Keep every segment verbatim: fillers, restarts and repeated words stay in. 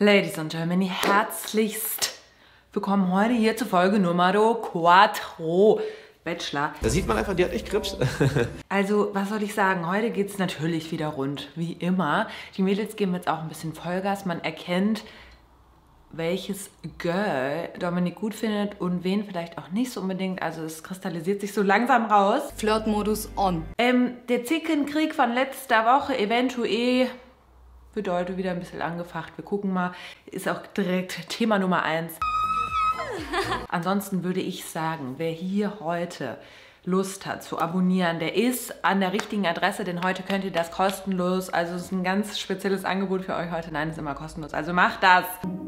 Ladies and Gentlemen, herzlichst willkommen heute hier zur Folge Nummer Quattro. Bachelor. Da sieht man einfach, die hat echt Krebs. Also, was soll ich sagen? Heute geht es natürlich wieder rund, wie immer. Die Mädels geben jetzt auch ein bisschen Vollgas. Man erkennt, welches Girl Dominik gut findet und wen vielleicht auch nicht so unbedingt. Also es kristallisiert sich so langsam raus. Flirtmodus on. Ähm, der Zickenkrieg von letzter Woche eventuell wird heute wieder ein bisschen angefacht. Wir gucken mal. Ist auch direkt Thema Nummer eins. Ansonsten würde ich sagen, wer hier heute Lust hat zu abonnieren, der ist an der richtigen Adresse, denn heute könnt ihr das kostenlos, also es ist ein ganz spezielles Angebot für euch heute. Nein, es ist immer kostenlos, also macht das!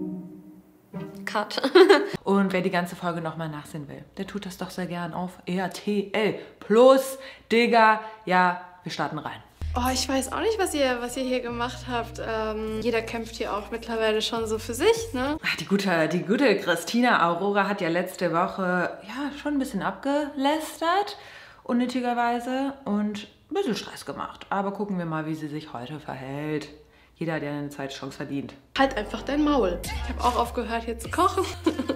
Cut. Und wer die ganze Folge nochmal nachsehen will, der tut das doch sehr gern auf R T L Plus. Digga, ja, wir starten rein. Oh, ich weiß auch nicht, was ihr, was ihr hier gemacht habt. Ähm, jeder kämpft hier auch mittlerweile schon so für sich, ne? Ach, die gute, die gute Christina Aurora hat ja letzte Woche ja schon ein bisschen abgelästert, unnötigerweise, und ein bisschen Stress gemacht. Aber gucken wir mal, wie sie sich heute verhält. Jeder hat ja eine zweite Chance verdient. Halt einfach dein Maul. Ich habe auch aufgehört, hier zu kochen.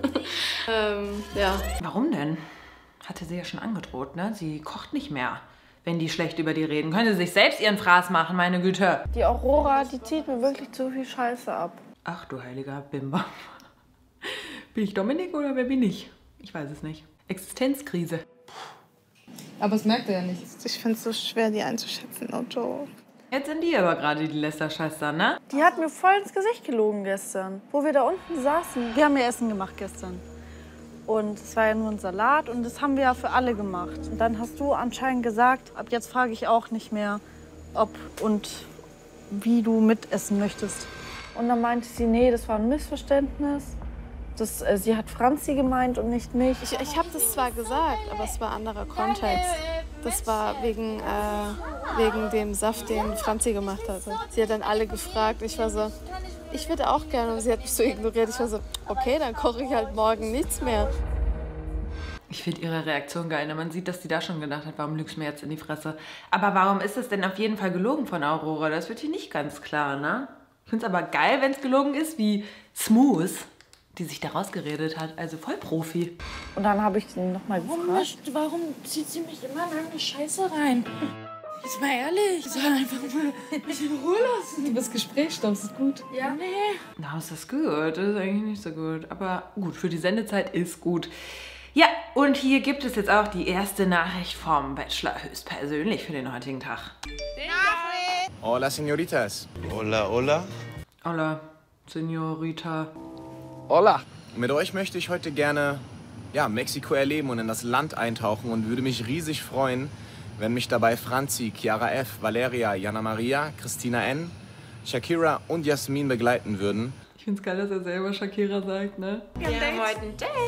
ähm, ja. Warum denn? Hatte sie ja schon angedroht, ne? Sie kocht nicht mehr. Wenn die schlecht über die reden, können sie sich selbst ihren Fraß machen, meine Güte. Die Aurora, die zieht mir wirklich zu viel Scheiße ab. Ach du heiliger Bimber. Bin ich Dominik oder wer bin ich? Ich weiß es nicht. Existenzkrise. Aber es merkt er ja nicht. Ich finde es so schwer, die einzuschätzen, no joke. Jetzt sind die aber gerade die Lästerschwestern, ne? Die hat mir voll ins Gesicht gelogen gestern, wo wir da unten saßen. Wir haben ja Essen gemacht gestern. Und es war ja nur ein Salat und das haben wir ja für alle gemacht. Und dann hast du anscheinend gesagt, ab jetzt frage ich auch nicht mehr, ob und wie du mitessen möchtest. Und dann meinte sie, nee, das war ein Missverständnis. Das, äh, sie hat Franzi gemeint und nicht mich. Ich, ich habe das zwar gesagt, aber es war anderer Kontext. Das war wegen, äh, wegen dem Saft, den Franzi gemacht hatte. Sie hat dann alle gefragt. Ich war so, ich würde auch gerne. Und sie hat mich so ignoriert. Ich war so, okay, dann koche ich halt morgen nichts mehr. Ich finde ihre Reaktion geil. Man sieht, dass die da schon gedacht hat, warum lügst du mir jetzt in die Fresse? Aber warum ist es denn auf jeden Fall gelogen von Aurora? Das wird hier nicht ganz klar, ne? Ich finde es aber geil, wenn es gelogen ist, wie Smooth, die sich da rausgeredet hat. Also voll Profi. Und dann habe ich sie nochmal gefragt. Warum zieht sie mich immer in eine Scheiße rein? Jetzt mal ehrlich, ich soll einfach mal mich in Ruhe lassen. Du bist Gesprächsstoff, ist gut. Ja, nee. Na, ist das gut? Das ist eigentlich nicht so gut. Aber gut, für die Sendezeit ist gut. Ja, und hier gibt es jetzt auch die erste Nachricht vom Bachelor höchstpersönlich für den heutigen Tag. Hola, señoritas. Hola, hola. Hola, Señorita. Hola. Mit euch möchte ich heute gerne ja, Mexiko erleben und in das Land eintauchen und würde mich riesig freuen, wenn mich dabei Franzi, Chiara F., Valeria, Jana Maria, Christina N., Shakira und Jasmin begleiten würden. Ich finde es geil, dass er selber Shakira sagt, ne? Wir haben heute ein Date.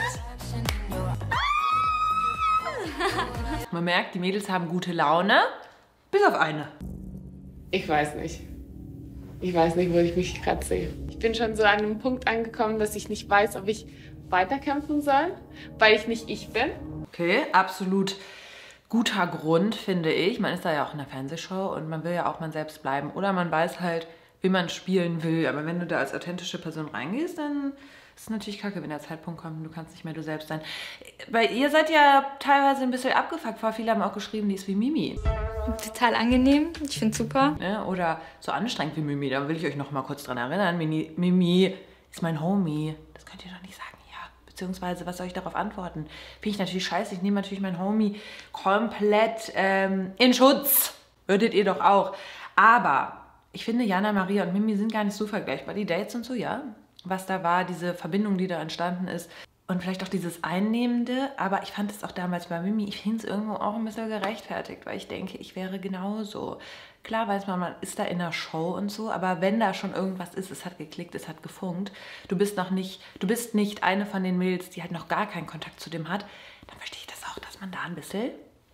Man merkt, die Mädels haben gute Laune, bis auf eine. Ich weiß nicht. Ich weiß nicht, wo ich mich gerade sehe. Ich bin schon so an einem Punkt angekommen, dass ich nicht weiß, ob ich weiterkämpfen soll, weil ich nicht ich bin. Okay, absolut guter Grund, finde ich. Man ist da ja auch in der Fernsehshow und man will ja auch man selbst bleiben. Oder man weiß halt, wie man spielen will. Aber wenn du da als authentische Person reingehst, dann ist es natürlich kacke, wenn der Zeitpunkt kommt und du kannst nicht mehr du selbst sein. Weil ihr seid ja teilweise ein bisschen abgefuckt. Vor viele haben auch geschrieben, die ist wie Mimi. Total angenehm, ich finde super. Ja, oder so anstrengend wie Mimi. Da will ich euch noch mal kurz dran erinnern. Mimi, Mimi ist mein Homie. Das könnt ihr doch nicht sagen. Beziehungsweise, was soll ich darauf antworten? Finde ich natürlich scheiße. Ich nehme natürlich meinen Homie komplett ähm, in Schutz. Würdet ihr doch auch. Aber ich finde, Jana Maria und Mimi sind gar nicht so vergleichbar. Die Dates und so, ja. Was da war, diese Verbindung, die da entstanden ist. Und vielleicht auch dieses Einnehmende. Aber ich fand es auch damals bei Mimi, ich finde es irgendwo auch ein bisschen gerechtfertigt. Weil ich denke, ich wäre genauso. Klar weiß man, man ist da in der Show und so, aber wenn da schon irgendwas ist, es hat geklickt, es hat gefunkt, du bist noch nicht, du bist nicht eine von den Mädels, die halt noch gar keinen Kontakt zu dem hat, dann verstehe ich das auch, dass man da ein bisschen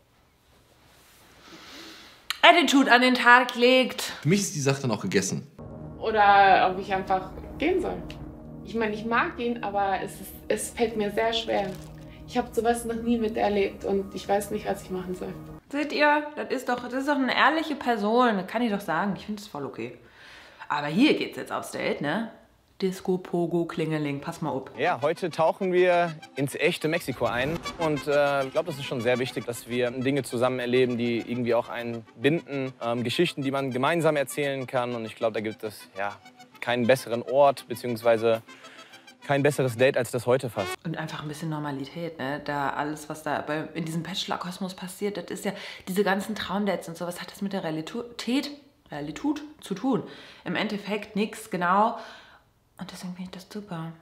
Attitude an den Tag legt. Für mich ist die Sache dann auch gegessen. Oder ob ich einfach gehen soll. Ich meine, ich mag ihn, aber es, ist, es fällt mir sehr schwer. Ich habe sowas noch nie miterlebt und ich weiß nicht, was ich machen soll. Seht ihr, das ist doch, das ist doch eine ehrliche Person, das kann ich doch sagen. Ich finde es voll okay. Aber hier geht's jetzt aufs Date, ne? Disco, Pogo, Klingeling. Pass mal auf. Ja, heute tauchen wir ins echte Mexiko ein. Und äh, ich glaube, das ist schon sehr wichtig, dass wir Dinge zusammen erleben, die irgendwie auch einen binden. Ähm, Geschichten, die man gemeinsam erzählen kann. Und ich glaube, da gibt es ja keinen besseren Ort, beziehungsweise kein besseres Date als das heute fast. Und einfach ein bisschen Normalität, ne? Da alles, was da bei, in diesem Bachelor-Kosmos passiert, das ist ja, diese ganzen Traumdates und sowas, hat das mit der Realität, Realität zu tun. Im Endeffekt nichts, genau. Und deswegen finde ich das super.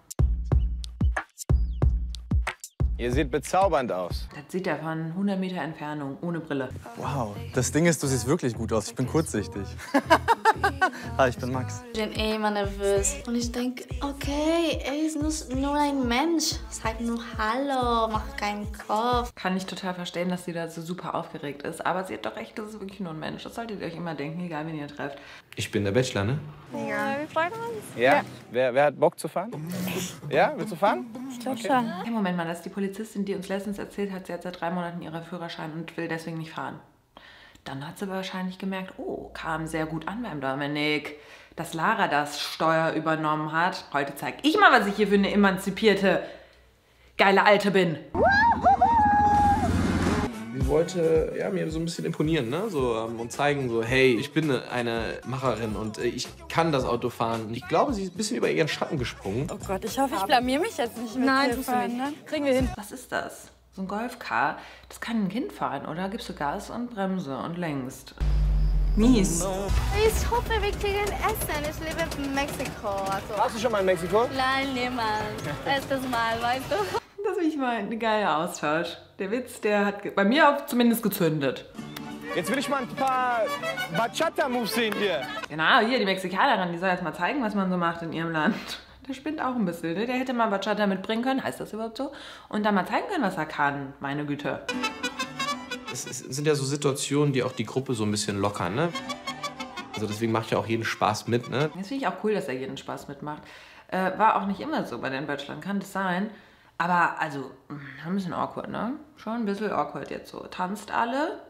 Ihr seht bezaubernd aus. Das sieht er von hundert Meter Entfernung, ohne Brille. Wow, das Ding ist, du siehst wirklich gut aus. Ich bin kurzsichtig. Hi, ich bin Max. Ich bin eh immer nervös. Und ich denke, okay, er ist nur, nur ein Mensch. Sag nur Hallo, mach keinen Kopf. Kann ich total verstehen, dass sie da so super aufgeregt ist. Aber sie hat doch recht, das ist wirklich nur ein Mensch. Das solltet ihr euch immer denken, egal wen ihr trefft. Ich bin der Bachelor, ne? Ja, wir freuen uns. Ja? ja. Wer, wer hat Bock zu fahren? Ja, willst du fahren? Ich glaube schon. Hey, Moment mal, das ist die Polizistin, die uns letztens erzählt hat, sie hat seit drei Monaten ihren Führerschein und will deswegen nicht fahren. Dann hat sie wahrscheinlich gemerkt, oh, kam sehr gut an beim Dominik, dass Lara das Steuer übernommen hat. Heute zeige ich mal, was ich hier für eine emanzipierte, geile Alte bin. Sie wollte ja, mir so ein bisschen imponieren, ne? So, ähm, und zeigen, so, hey, ich bin eine Macherin und äh, ich kann das Auto fahren. Und ich glaube, sie ist ein bisschen über ihren Schatten gesprungen. Oh Gott, ich hoffe, ich blamier mich jetzt nicht mit Nein, dir tust du fahren, nicht. ne? Kriegen wir hin. Was ist das? So ein Golfcar, das kann ein Kind fahren, oder? Gibst du Gas und Bremse und längst. Mies. Ich hoffe, wir kriegen Essen. Ich lebe in Mexiko. Also. Warst du schon mal in Mexiko? Nein, niemals. Erstes Mal, weißt du? Das finde ich mal ein geiler Austausch. Der Witz, der hat ge- bei mir auch zumindest gezündet. Jetzt will ich mal ein paar Bachata-Moves sehen hier. Genau, hier die Mexikanerin, die soll jetzt mal zeigen, was man so macht in ihrem Land. Der spinnt auch ein bisschen, ne? Der hätte mal Bachata mitbringen können, heißt das überhaupt so? Und dann mal zeigen können, was er kann, meine Güte. Es ist- sind ja so Situationen, die auch die Gruppe so ein bisschen lockern, ne? Also deswegen macht ja auch jeden Spaß mit, ne? Das finde ich auch cool, dass er jeden Spaß mitmacht. Äh, war auch nicht immer so bei den Bachelorn, kann das sein. Aber also, mh, ein bisschen awkward, ne? Schon ein bisschen awkward jetzt so. Tanzt alle?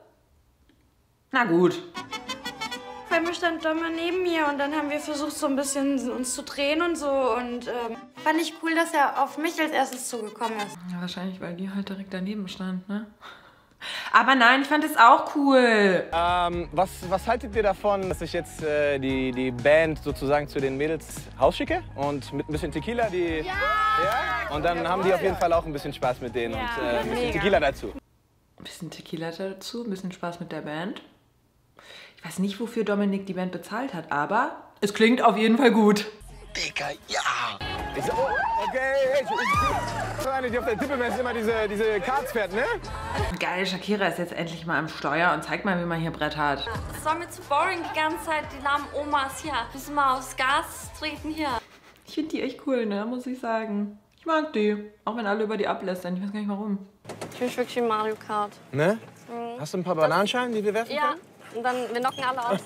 Na gut. Bei mir stand Doma neben mir und dann haben wir versucht, so ein bisschen uns zu drehen und so. Und ähm, fand ich cool, dass er auf mich als erstes zugekommen ist. Ja, wahrscheinlich, weil die halt direkt daneben stand, ne? Aber nein, ich fand es auch cool. Ähm, was, was haltet ihr davon, dass ich jetzt äh, die, die Band sozusagen zu den Mädels rausschicke? Und mit ein bisschen Tequila die... Ja! ja? Und dann haben die auf jeden Fall auch ein bisschen Spaß mit denen Ja, und äh, ein bisschen mega. Tequila dazu. Ein bisschen Tequila dazu, ein bisschen Spaß mit der Band. Ich weiß nicht, wofür Dominik die Band bezahlt hat, aber es klingt auf jeden Fall gut. Digga, ja! Ich so, oh, okay, hey, ich, ich, so eine, die auf der Tippemesse immer diese, diese Karts fährt, ne? Geil, Shakira ist jetzt endlich mal am Steuer und zeigt mal, wie man hier Brett hat. Es war mir zu boring die ganze Zeit, die lahmen Omas hier. Müssen mal aufs Gas treten hier. Ich finde die echt cool, ne, muss ich sagen. Ich mag die, auch wenn alle über die ablästern. Ich weiß gar nicht warum. Ich bin wirklich in Mario Kart. Ne? Hast du ein paar Bananenschalen, die wir werfen Ja, können? und dann, wir knocken alle aus.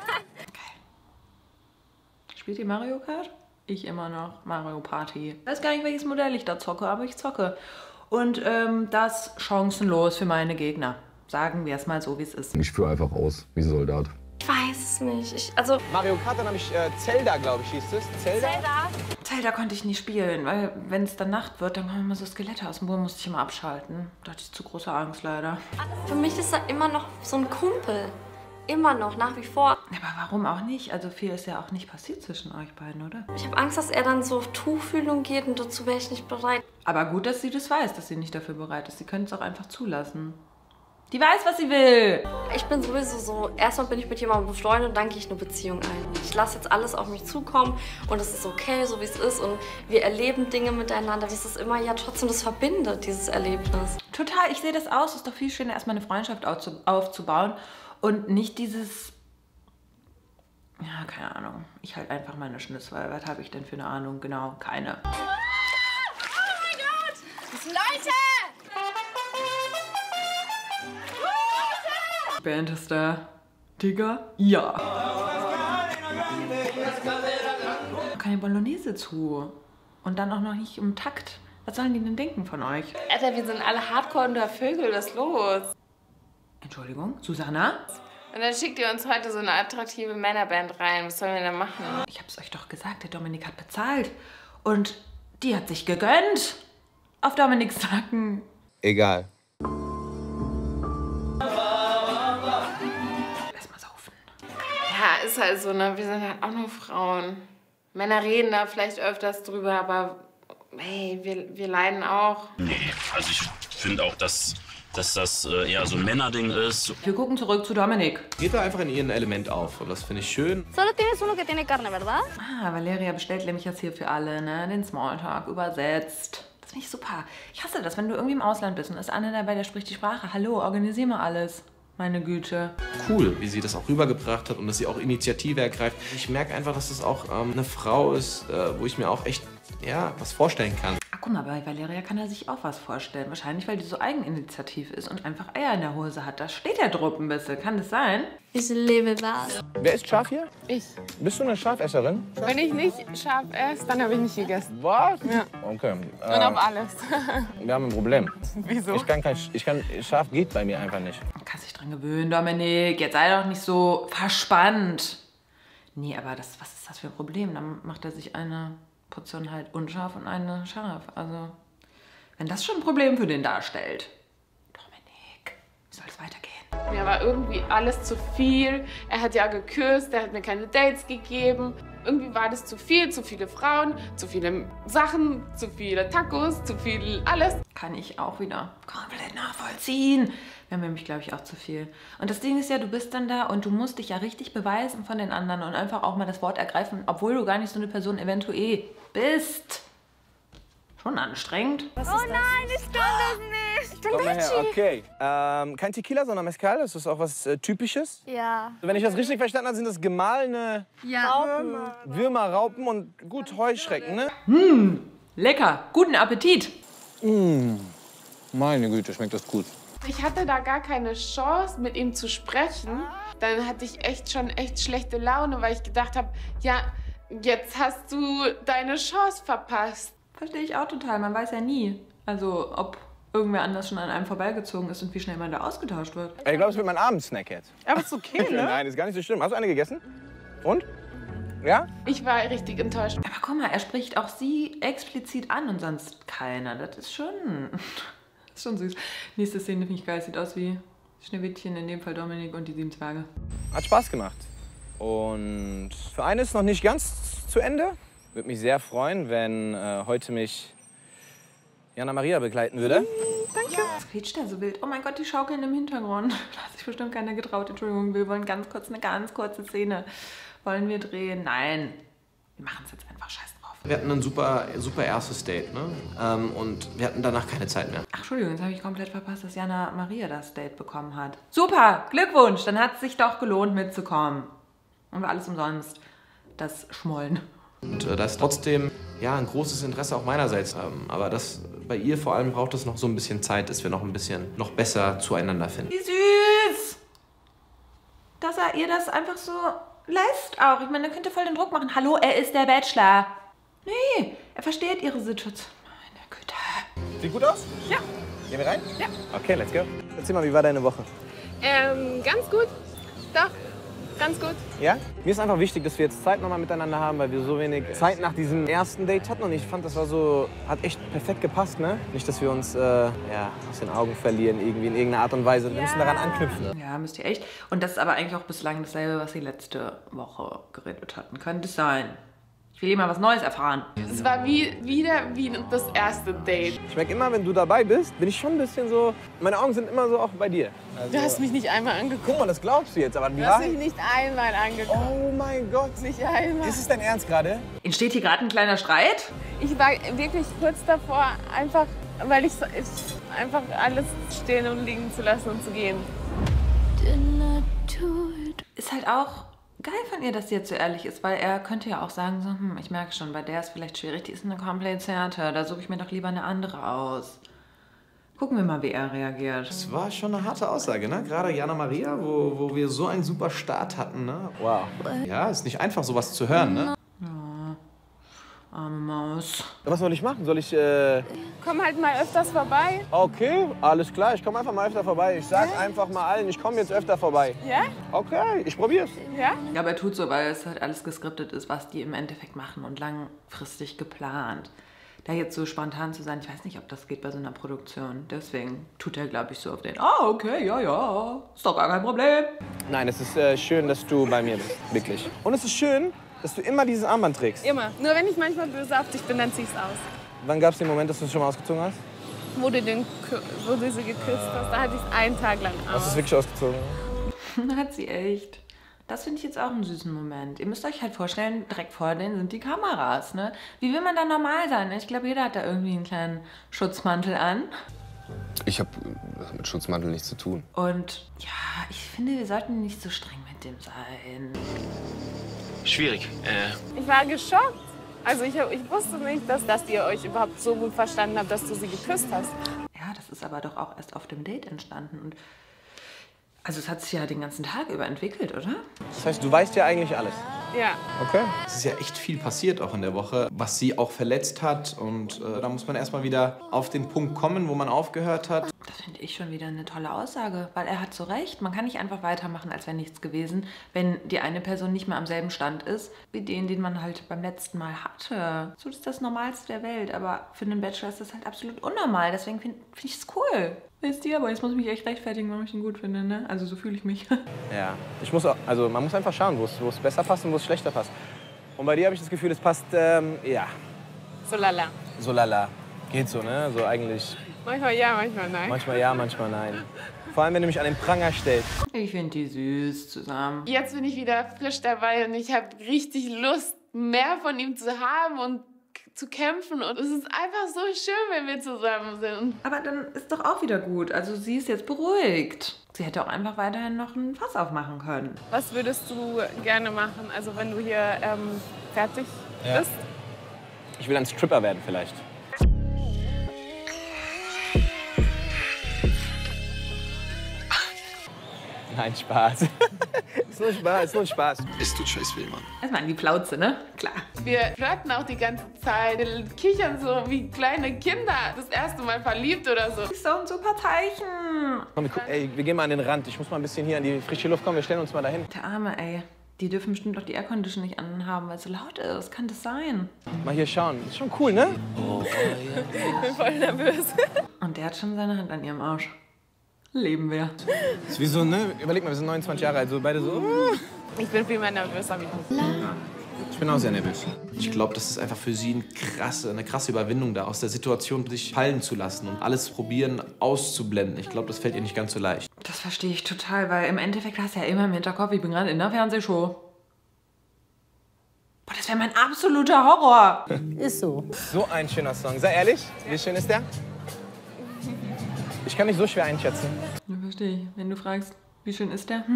Spielt ihr Mario Kart? Ich immer noch. Mario Party. Ich weiß gar nicht, welches Modell ich da zocke, aber ich zocke. Und ähm, das chancenlos für meine Gegner. Sagen wir es mal so, wie es ist. Ich führe einfach aus, wie ein Soldat. Ich weiß es nicht. Ich, also, Mario Kart, dann habe ich äh, Zelda, glaube ich, hieß es. Zelda? Zelda. Zelda konnte ich nie spielen, weil wenn es dann Nacht wird, dann kommen immer so Skelette aus dem Boden, musste ich immer abschalten. Da hatte ich zu große Angst leider. Für mich ist er immer noch so ein Kumpel. Immer noch, nach wie vor. Aber warum auch nicht? Also viel ist ja auch nicht passiert zwischen euch beiden, oder? Ich habe Angst, dass er dann so auf Tuchfühlung geht und dazu wäre ich nicht bereit. Aber gut, dass sie das weiß, dass sie nicht dafür bereit ist. Sie können es auch einfach zulassen. Die weiß, was sie will. Ich bin sowieso so, erstmal bin ich mit jemandem befreundet und dann gehe ich eine Beziehung ein. Ich lasse jetzt alles auf mich zukommen und es ist okay, so wie es ist und wir erleben Dinge miteinander. Das ist immer ja trotzdem, das verbindet, dieses Erlebnis. Total, ich sehe das aus. Es ist doch viel schöner, erstmal eine Freundschaft aufzu- aufzubauen und nicht dieses... Ja, keine Ahnung. Ich halt einfach meine Schnitz, weil was habe ich denn für eine Ahnung? Genau, keine. Oh mein Gott! Leute! Band ist da. Digga? Ja. Keine Bolognese zu. Und dann auch noch nicht im Takt. Was sollen die denn denken von euch? Alter, wir sind alle Hardcore und der Vögel, was ist los? Entschuldigung, Susanna? Und dann schickt ihr uns heute so eine attraktive Männerband rein. Was sollen wir denn machen? Ich hab's euch doch gesagt, der Dominik hat bezahlt. Und die hat sich gegönnt. Auf Dominiks Nacken. Egal. Lass mal saufen. Ja, ist halt so, ne? Wir sind halt auch nur Frauen. Männer reden da vielleicht öfters drüber, aber hey, wir, wir leiden auch. Nee, also ich finde auch, dass, dass das äh, eher so ein Männerding ist. Wir gucken zurück zu Dominik. Geht da einfach in ihrem Element auf und das finde ich schön. Solo tienes uno que tiene carne, ¿verdad? Ah, Valeria bestellt nämlich jetzt hier für alle, ne? Den Smalltalk übersetzt. Das finde ich super. Ich hasse das, wenn du irgendwie im Ausland bist und ist Anne dabei, der spricht die Sprache. Hallo, organisier mal alles. Meine Güte. Cool, wie sie das auch rübergebracht hat und dass sie auch Initiative ergreift. Ich merke einfach, dass das auch ähm, eine Frau ist, äh, wo ich mir auch echt ja, was vorstellen kann. Ach, guck mal, bei Valeria kann er sich auch was vorstellen. Wahrscheinlich, weil die so eigeninitiativ ist und einfach Eier in der Hose hat. Da steht der Druck ein bisschen. Kann das sein? Ich liebe das. Wer isst scharf hier? Ich. Bist du eine Schafesserin? Wenn ich nicht scharf esse, dann habe ich nicht gegessen. Was? Ja. Okay. Und Äh, auf alles. wir haben ein Problem. Wieso? Ich kann kein, ich kann, scharf geht bei mir einfach nicht. Du kannst dich dran gewöhnen, Dominik. Jetzt sei doch nicht so verspannt. Nee, aber das, was ist das für ein Problem? Dann macht er sich eine Portion halt unscharf und eine scharf. Also, wenn das schon ein Problem für den darstellt. Dominik, wie soll es weitergehen? Mir war irgendwie alles zu viel. Er hat ja geküsst, er hat mir keine Dates gegeben. Irgendwie war das zu viel, zu viele Frauen, zu viele Sachen, zu viele Tacos, zu viel alles. Kann ich auch wieder komplett nachvollziehen. Wäre nämlich, glaube ich, auch zu viel. Und das Ding ist ja, du bist dann da und du musst dich ja richtig beweisen von den anderen und einfach auch mal das Wort ergreifen, obwohl du gar nicht so eine Person eventuell bist. Schon anstrengend. Oh nein, ich kann das nicht. Ich bin Komm mal her, Veggie. okay. Ähm, kein Tequila, sondern Mezcal. Das ist auch was äh, Typisches. Ja. Wenn ich das richtig verstanden habe, sind das gemahlene Ja. Würmer, Würmer, Raupen und gut Heuschrecken, ne? Mmh, lecker. Guten Appetit. Mmh. Meine Güte, schmeckt das gut. Ich hatte da gar keine Chance, mit ihm zu sprechen. Dann hatte ich echt schon echt schlechte Laune, weil ich gedacht habe, ja, jetzt hast du deine Chance verpasst. Verstehe ich auch total. Man weiß ja nie, also ob irgendwer anders schon an einem vorbeigezogen ist und wie schnell man da ausgetauscht wird. Ich glaube, es wird mein Abendsnack jetzt. Aber ist okay, ne? Nein, ist gar nicht so schlimm. Hast du eine gegessen? Und? Ja? Ich war richtig enttäuscht. Aber guck mal, er spricht auch sie explizit an und sonst keiner. Das ist schon, das ist schon süß. Nächste Szene finde ich geil. Sieht aus wie Schneewittchen, in dem Fall Dominik und die sieben Zwerge. Hat Spaß gemacht. Und für eines noch nicht ganz zu Ende. Würde mich sehr freuen, wenn äh, heute mich Jana Maria begleiten würde. Danke. Was quietscht da so wild? Oh mein Gott, die schaukeln im Hintergrund. Da hat sich bestimmt keiner getraut. Entschuldigung, wir wollen ganz kurz, eine ganz kurze Szene. Wollen wir drehen? Nein. Wir machen es jetzt einfach. Scheiß drauf. Wir hatten ein super, super erstes Date, ne? Ähm, und wir hatten danach keine Zeit mehr. Ach, Entschuldigung, jetzt habe ich komplett verpasst, dass Jana Maria das Date bekommen hat. Super, Glückwunsch. Dann hat es sich doch gelohnt, mitzukommen. Und war alles umsonst. Das Schmollen. Und äh, da ist trotzdem ja, ein großes Interesse auch meinerseits. Ähm, aber das, bei ihr vor allem braucht es noch so ein bisschen Zeit, dass wir noch ein bisschen noch besser zueinander finden. Wie süß! Dass er ihr das einfach so lässt auch. Ich meine, er könnte voll den Druck machen. Hallo, er ist der Bachelor. Nee, er versteht ihre Situation. Meine Güte. Sieht gut aus? Ja. Gehen wir rein? Ja. Okay, let's go. Erzähl mal, wie war deine Woche? Ähm, ganz gut. Doch, ganz gut. Ja? Mir ist einfach wichtig, dass wir jetzt Zeit nochmal miteinander haben, weil wir so wenig Zeit nach diesem ersten Date hatten. Und ich fand, das war so, hat echt perfekt gepasst, ne? Nicht, dass wir uns äh, ja, aus den Augen verlieren, irgendwie in irgendeiner Art und Weise. Wir müssen daran anknüpfen. Ja, müsst ihr echt. Und das ist aber eigentlich auch bislang dasselbe, was sie letzte Woche geredet hatten. Könnte es sein. Ich will immer was Neues erfahren. Es war wie, wieder wie das erste Date. Ich merke immer, wenn du dabei bist, bin ich schon ein bisschen so, meine Augen sind immer so auch bei dir. Also, Du hast mich nicht einmal angeguckt. guck mal, das glaubst du jetzt, aber wie Du hast war mich nicht einmal angeguckt. Oh mein Gott. Nicht einmal. Ist es dein Ernst gerade? Entsteht hier gerade ein kleiner Streit? Ich war wirklich kurz davor, einfach, weil ich, so- ich einfach alles stehen und liegen zu lassen und zu gehen. Ist halt auch geil von ihr, dass sie jetzt so ehrlich ist, weil er könnte ja auch sagen, so, hm, ich merke schon, bei der ist vielleicht schwierig, die ist eine komplett Zerte, da suche ich mir doch lieber eine andere aus. Gucken wir mal, wie er reagiert. Das war schon eine harte Aussage, ne? Gerade Jana Maria, wo, wo wir so einen super Start hatten, ne? Wow. Ja, ist nicht einfach, sowas zu hören, ne? Ja. Arme Maus. Was soll ich machen? Soll ich, äh... Komm halt mal öfters vorbei. Okay, alles klar. Ich komme einfach mal öfter vorbei. Ich sag ja. einfach mal allen, ich komme jetzt öfter vorbei. Ja? Okay, ich probier's. Ja? Ja, aber er tut so, weil es halt alles geskriptet ist, was die im Endeffekt machen und langfristig geplant. Da jetzt so spontan zu sein, ich weiß nicht, ob das geht bei so einer Produktion. Deswegen tut er, glaube ich, so auf den, ah, okay, ja, ja, ist doch gar kein Problem. Nein, es ist äh, schön, dass du bei mir bist, wirklich. Und es ist schön, dass du immer dieses Armband trägst. Immer. Nur wenn ich manchmal böse auf dich bin, dann zieh ich's aus. Wann gab es den Moment, dass du es schon mal ausgezogen hast? Wo du, den, wo du sie geküsst hast, da hatte ich es einen Tag lang aus. Hast du es wirklich ausgezogen? Hat sie echt. Das finde ich jetzt auch einen süßen Moment. Ihr müsst euch halt vorstellen, direkt vor denen sind die Kameras, ne? Wie will man da normal sein? Ich glaube, jeder hat da irgendwie einen kleinen Schutzmantel an. Ich habe mit Schutzmantel nichts zu tun. Und ja, ich finde, wir sollten nicht so streng mit dem sein. Schwierig. Äh. Ich war geschockt. Also ich, ich wusste nicht, dass, dass ihr euch überhaupt so gut verstanden habt, dass du sie geküsst hast. Ja, das ist aber doch auch erst auf dem Date entstanden. Und also es hat sich ja den ganzen Tag über entwickelt, oder? Das heißt, du weißt ja eigentlich alles. Ja. Okay. Es ist ja echt viel passiert auch in der Woche, was sie auch verletzt hat. Und äh, da muss man erstmal wieder auf den Punkt kommen, wo man aufgehört hat. Das finde ich schon wieder eine tolle Aussage, weil er hat so recht. Man kann nicht einfach weitermachen, als wäre nichts gewesen, wenn die eine Person nicht mehr am selben Stand ist, wie den, den man halt beim letzten Mal hatte. So ist das Normalste der Welt, aber für einen Bachelor ist das halt absolut unnormal. Deswegen finde find ich es cool. Wisst ihr, aber jetzt muss ich mich echt rechtfertigen, warum ich ihn gut finde, ne? Also so fühle ich mich. Ja, ich muss auch, also man muss einfach schauen, wo es besser passt und wo es schlechter passt. Und bei dir habe ich das Gefühl, es passt, ähm, ja. So lala. So lala. Geht so, ne? So eigentlich. Manchmal ja, manchmal nein. Manchmal ja, manchmal nein. Vor allem, wenn du mich an den Pranger stellst. Ich finde die süß zusammen. Jetzt bin ich wieder frisch dabei und ich habe richtig Lust, mehr von ihm zu haben und zu kämpfen. Und es ist einfach so schön, wenn wir zusammen sind. Aber dann ist doch auch wieder gut. Also sie ist jetzt beruhigt. Sie hätte auch einfach weiterhin noch ein Fass aufmachen können. Was würdest du gerne machen, also wenn du hier ähm, fertig ja. bist? Ich will ein Stripper werden vielleicht. Nein, Spaß. Ist nur Spaß, ist nur Spaß. Es tut scheiß weh, Mann. Erstmal an die Plauze, ne? Klar. Wir flirten auch die ganze Zeit, wir kichern so wie kleine Kinder. Das erste Mal verliebt oder so. Das ist doch ein super Zeichen. Komm, wir, ey, wir gehen mal an den Rand. Ich muss mal ein bisschen hier an die frische Luft kommen. Wir stellen uns mal dahin. Der Arme, ey. Die dürfen bestimmt doch die Aircondition nicht anhaben, weil es so laut ist. Kann das sein? Mal hier schauen. Das ist schon cool, ne? Oh, ich bin voll nervös. Und der hat schon seine Hand an ihrem Arsch. Leben wir. Das ist wie so, ne? Überleg mal, wir sind neunundzwanzig Jahre alt, so beide so. Ich bin viel mehr nervös, aber ich muss. Ich bin auch sehr nervös. Ich glaube, das ist einfach für sie eine krasse, eine krasse Überwindung, da aus der Situation sich fallen zu lassen und alles probieren auszublenden. Ich glaube, das fällt ihr nicht ganz so leicht. Das verstehe ich total, weil im Endeffekt hast du ja immer im Hinterkopf, ich bin gerade in der Fernsehshow. Boah, das wäre mein absoluter Horror. Ist so. So ein schöner Song. Sei ehrlich, wie schön ist der? Ich kann mich so schwer einschätzen. Ja, verstehe ich. Wenn du fragst, wie schön ist der?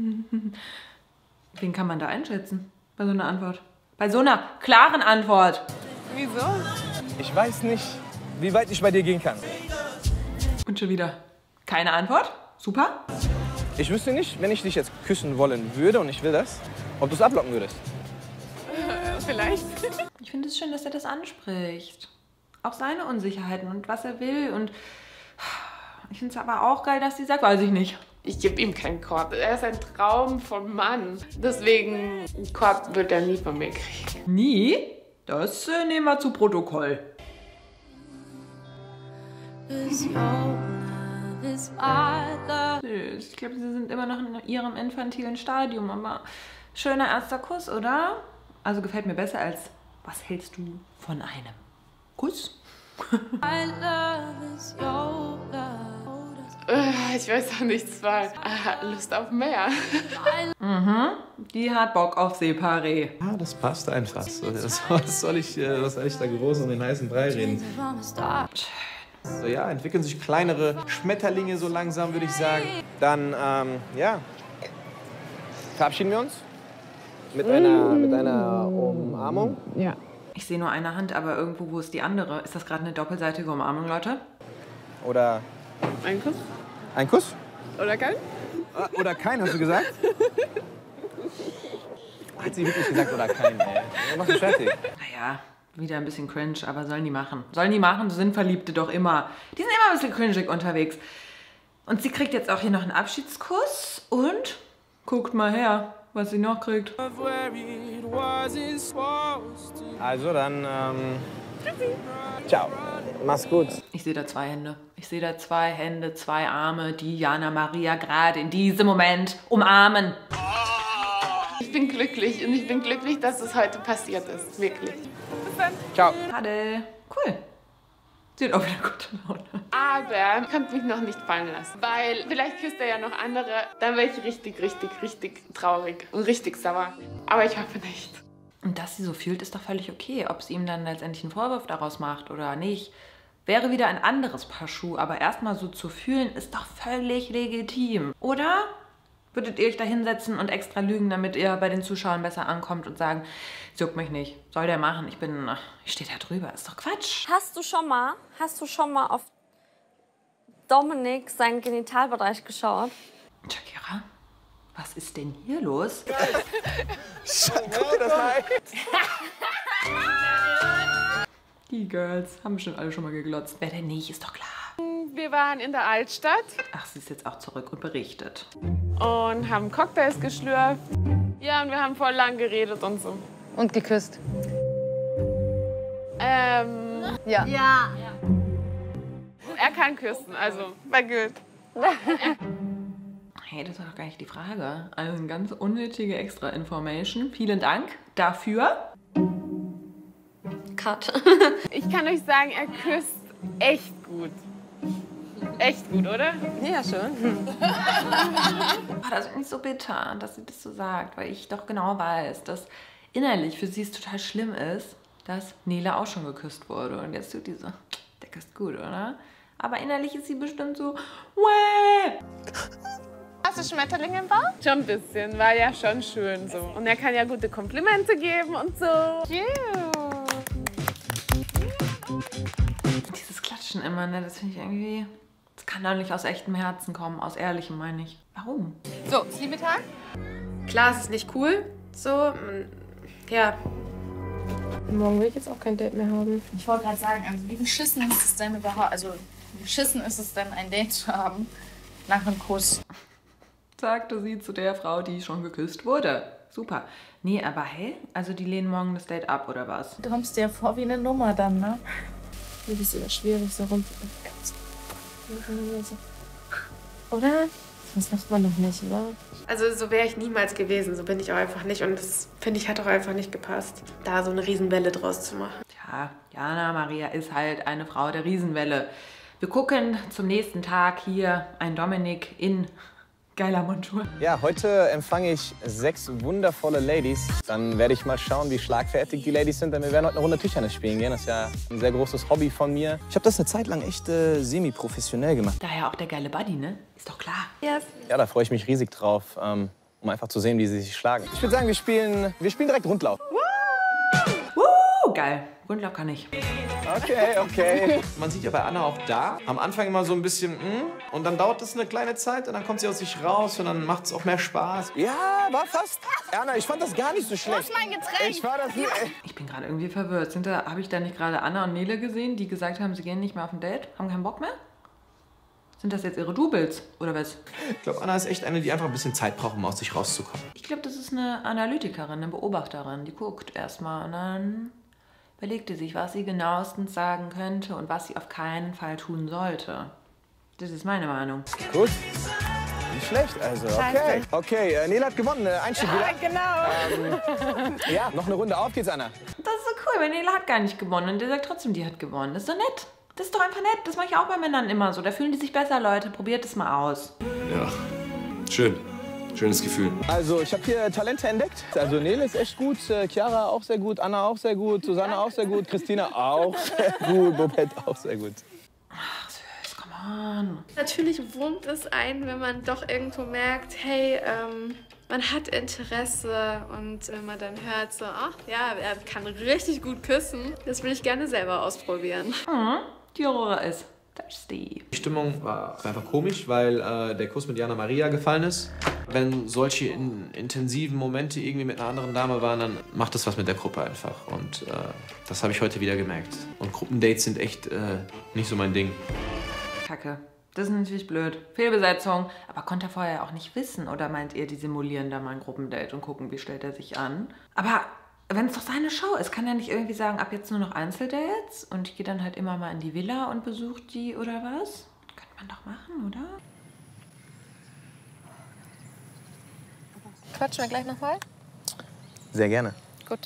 Wen kann man da einschätzen? Bei so einer Antwort. Bei so einer klaren Antwort. Wieso? Ich weiß nicht, wie weit ich bei dir gehen kann. Und schon wieder keine Antwort? Super. Ich wüsste nicht, wenn ich dich jetzt küssen wollen würde und ich will das, ob du es ablocken würdest. Äh, vielleicht. Ich finde es schön, dass er das anspricht. Auch seine Unsicherheiten und was er will. Und ich finde es aber auch geil, dass sie sagt, weiß ich nicht. Ich gebe ihm keinen Korb. Er ist ein Traum von Mann. Deswegen, einen Korb wird er nie von mir kriegen. Nie? Das äh, nehmen wir zu Protokoll. Süß. Ich glaube, sie sind immer noch in ihrem infantilen Stadium, aber schöner erster Kuss, oder? Also gefällt mir besser als, was hältst du von einem Kuss? Ich weiß auch nicht, es war äh, Lust auf mehr. Mhm, die hat Bock auf Separé. Ah, das passt einfach. So, was, soll ich, was soll ich da groß um den heißen Brei reden? So, ja, entwickeln sich kleinere Schmetterlinge so langsam, würde ich sagen. Dann, ähm, ja, verabschieden wir uns mit einer, mit einer Umarmung. Ja. Ich sehe nur eine Hand, aber irgendwo, wo ist die andere? Ist das gerade eine doppelseitige Umarmung, Leute? Oder ein Kuss? Ein Kuss? Oder kein? Oder kein, hast du gesagt? Hat sie wirklich gesagt, oder kein, ey? Mach dich fertig. Naja, Wieder ein bisschen cringe, aber sollen die machen. Sollen die machen, so sind Verliebte doch immer. Die sind immer ein bisschen cringig unterwegs. Und sie kriegt jetzt auch hier noch einen Abschiedskuss und guckt mal her, was sie noch kriegt. Also dann, ähm, ciao. Mach's gut. Ich sehe da zwei Hände. Ich sehe da zwei Hände, zwei Arme, die Jana Maria gerade in diesem Moment umarmen. Ich bin glücklich und ich bin glücklich, dass es heute passiert ist. Wirklich. Bis dann. Ciao. Ade. Cool. Sie hat auch wieder gute Laune. Aber ihr könnt mich noch nicht fallen lassen. Weil vielleicht küsst er ja noch andere. Dann wäre ich richtig, richtig, richtig traurig und richtig sauer. Aber ich hoffe nicht. Und dass sie so fühlt, ist doch völlig okay. Ob sie ihm dann letztendlich einen Vorwurf daraus macht oder nicht, wäre wieder ein anderes Paar Schuh. Aber erstmal so zu fühlen, ist doch völlig legitim. Oder? Würdet ihr euch da hinsetzen und extra lügen, damit ihr bei den Zuschauern besser ankommt und sagen, es juckt mich nicht, soll der machen, ich bin, ich stehe da drüber, ist doch Quatsch. Hast du schon mal, hast du schon mal auf Dominik seinen Genitalbereich geschaut? Shakira, was ist denn hier los? Die Girls haben bestimmt alle schon mal geglotzt. Wer denn nicht, ist doch klar. Wir waren in der Altstadt. Ach, sie ist jetzt auch zurück und berichtet. Und haben Cocktails geschlürft. Ja, und wir haben voll lang geredet und so. Und geküsst. Ähm. Ja. Ja. Er kann küssen, also war gut. Hey, das war doch gar nicht die Frage. Also eine ganz unnötige Extra-Information. Vielen Dank dafür. Cut. Ich kann euch sagen, er küsst echt gut. Echt gut, oder? Ja, schon. Oh, das ist nicht so bitter, dass sie das so sagt, weil ich doch genau weiß, dass innerlich für sie es total schlimm ist, dass Nele auch schon geküsst wurde. Und jetzt tut die so, der küsst gut, oder? Aber innerlich ist sie bestimmt so, Wäh! Hast du Schmetterlinge im Bauch? Schon ein bisschen, war ja schon schön so. Und er kann ja gute Komplimente geben und so. Cute. Dieses Klatschen immer, ne, das finde ich irgendwie... Das kann doch nicht aus echtem Herzen kommen, aus ehrlichem meine ich. Warum? So, Liebetag. Klar, es ist nicht cool. So, man, ja. Morgen will ich jetzt auch kein Date mehr haben. Ich wollte gerade sagen, also wie beschissen ist es denn überhaupt, also wie beschissen ist es denn, ein Date zu haben nach einem Kuss? Sagte sie zu der Frau, die schon geküsst wurde. Super. Nee, aber hey, also die lehnen morgen das Date ab, oder was? Du kommst dir vor wie eine Nummer dann, ne? Das ist immer schwierig, so rum. Oder? Das macht man doch nicht, oder? Also so wäre ich niemals gewesen, so bin ich auch einfach nicht. Und das, finde ich, hat auch einfach nicht gepasst, da so eine Riesenwelle draus zu machen. Tja, Jana Maria ist halt eine Frau der Riesenwelle. Wir gucken zum nächsten Tag hier ein Dominik in geiler Montur. Ja, heute empfange ich sechs wundervolle Ladies. Dann werde ich mal schauen, wie schlagfertig die Ladies sind. Denn wir werden heute eine Runde Tischtennis spielen gehen. Das ist ja ein sehr großes Hobby von mir. Ich habe das eine Zeit lang echt äh, semi-professionell gemacht. Daher auch der geile Buddy, ne? Ist doch klar. Yes. Ja, da freue ich mich riesig drauf, ähm, um einfach zu sehen, wie sie sich schlagen. Ich würde sagen, wir spielen, wir spielen direkt Rundlauf. Woo, geil. Rundlauf kann ich. Okay, okay. Man sieht ja bei Anna auch da am Anfang immer so ein bisschen, mm, und dann dauert das eine kleine Zeit und dann kommt sie aus sich raus und dann macht es auch mehr Spaß. Ja, war fast. Anna, ich fand das gar nicht so schlecht. Wo ist mein Getränk? Ich war das nicht. Ich bin gerade irgendwie verwirrt. Sind da, habe ich da nicht gerade Anna und Nele gesehen, die gesagt haben, sie gehen nicht mehr auf ein Date? Haben keinen Bock mehr? Sind das jetzt ihre Doubles oder was? Ich glaube, Anna ist echt eine, die einfach ein bisschen Zeit braucht, um aus sich rauszukommen. Ich glaube, das ist eine Analytikerin, eine Beobachterin. Die guckt erstmal und dann überlegt sie sich, was sie genauestens sagen könnte und was sie auf keinen Fall tun sollte. Das ist meine Meinung. Gut. Nicht schlecht, also. Okay. Okay, äh, Nele hat gewonnen. Äh, Einstieg wieder. Genau. Ähm, ja, noch eine Runde. Auf geht's, Anna. Das ist so cool, weil Nele hat gar nicht gewonnen und der sagt trotzdem, die hat gewonnen. Das ist doch nett. Das ist doch einfach nett. Das mache ich auch bei Männern immer so. Da fühlen die sich besser, Leute. Probiert es mal aus. Ja, schön. Schönes Gefühl. Also, ich habe hier Talente entdeckt. Also, Nele ist echt gut, äh, Chiara auch sehr gut, Anna auch sehr gut, Susanne auch sehr gut, Christina auch sehr gut, Bobette auch sehr gut. Ach, süß, come on. Natürlich wurmt es ein, wenn man doch irgendwo merkt, hey, ähm, man hat Interesse. Und wenn man dann hört so, ach ja, er kann richtig gut küssen, das will ich gerne selber ausprobieren. Mhm. Die Aurora ist Thirsty. Die Stimmung war einfach komisch, weil äh, der Kuss mit Jana Maria gefallen ist. Wenn solche in, intensiven Momente irgendwie mit einer anderen Dame waren, dann macht das was mit der Gruppe einfach. Und äh, das habe ich heute wieder gemerkt. Und Gruppendates sind echt äh, nicht so mein Ding. Kacke. Das ist natürlich blöd. Fehlbesetzung. Aber konnte er vorher auch nicht wissen. Oder meint ihr, die simulieren da mal ein Gruppendate und gucken, wie stellt er sich an? Aber wenn es doch seine Show ist, kann er nicht irgendwie sagen, ab jetzt nur noch Einzeldates? Und ich gehe dann halt immer mal in die Villa und besuche die oder was? Könnte man doch machen, oder? Quatschen wir gleich nochmal? Sehr gerne. Gut.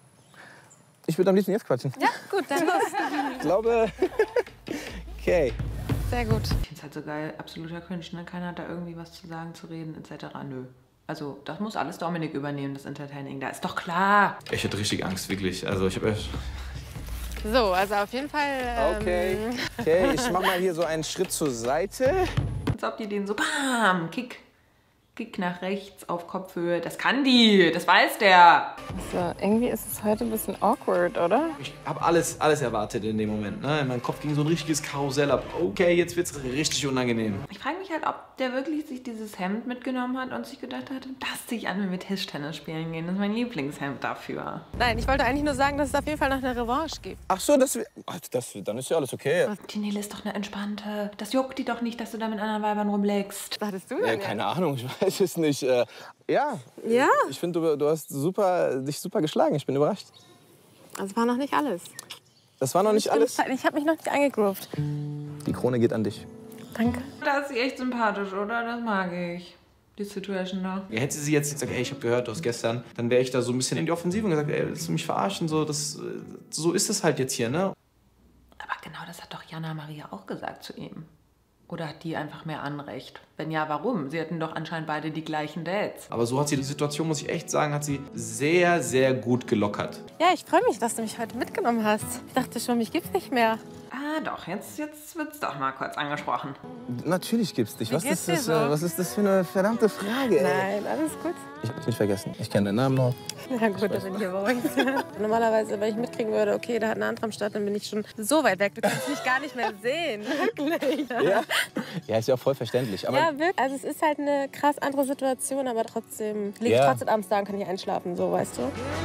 Ich würde am liebsten jetzt quatschen. Ja, gut, dann los. Ich glaube... Okay. Sehr gut. Ich finde es halt so geil, absoluter Cringe, ne? Keiner hat da irgendwie was zu sagen, zu reden, et cetera. Nö. Also, das muss alles Dominik übernehmen, das Entertaining. Da ist doch klar. Ich hatte richtig Angst, wirklich. Also ich habe echt... So, also auf jeden Fall... Ähm, Okay. Okay, ich mach mal hier so einen Schritt zur Seite. Als ob die den so, bam, Kick. Kick nach rechts auf Kopfhöhe. Das kann die, das weiß der. Also, irgendwie ist es heute ein bisschen awkward, oder? Ich habe alles, alles erwartet in dem Moment. Ne? In meinem Kopf ging so ein richtiges Karussell ab. Okay, jetzt wird's richtig unangenehm. Ich frage mich halt, ob der wirklich sich dieses Hemd mitgenommen hat und sich gedacht hat, das ziehe ich an, wenn wir Tischtennis spielen gehen. Das ist mein Lieblingshemd dafür. Nein, ich wollte eigentlich nur sagen, dass es auf jeden Fall noch eine Revanche gibt. Ach so, das, ach, das dann ist ja alles okay. Die Nele ist doch eine entspannte. Das juckt die doch nicht, dass du da mit anderen Weibern rumlegst. Was hattest du Ja, keine Ahnung, ich weiß es nicht. Äh, ja, Ja? ich finde, du, du hast super, dich super geschlagen. Ich bin überrascht. Das war noch nicht alles. Das war noch nicht alles? Ich habe mich noch nicht eingegroovt. Die Krone geht an dich. Danke. Da ist sie echt sympathisch, oder? Das mag ich. Die Situation da. Ja, hätte sie jetzt gesagt, ey, ich habe gehört, du hast gestern, dann wäre ich da so ein bisschen in die Offensive und gesagt, ey, willst du mich verarschen? So, das, so ist es halt jetzt hier, ne? Aber genau das hat doch Jana Maria auch gesagt zu ihm. Oder hat die einfach mehr Anrecht? Wenn ja, warum? Sie hatten doch anscheinend beide die gleichen Dates. Aber so hat sie die Situation, muss ich echt sagen, hat sie sehr, sehr gut gelockert. Ja, ich freue mich, dass du mich heute mitgenommen hast. Ich dachte schon, mich gibt's nicht mehr. Ah, doch, jetzt, jetzt wird's doch mal kurz angesprochen. Natürlich gibt's dich. Wie Was geht's ist, dir das, so? äh, was ist das für eine verdammte Frage, ey? Nein, alles gut. Ich hab's nicht vergessen. Ich kenne deinen Namen noch. Ja gut, da bin ich aber auch. Normalerweise, wenn ich mitkriegen würde, okay, da hat eine andere am Start, dann bin ich schon so weit weg. Du kannst mich gar nicht mehr sehen. Wirklich. Ja? Ja, ist ja auch voll verständlich. Aber Ja, wirklich. Also es ist halt eine krass andere Situation, aber trotzdem liege ich Ja. trotzdem abends da und kann nicht einschlafen, so, weißt du?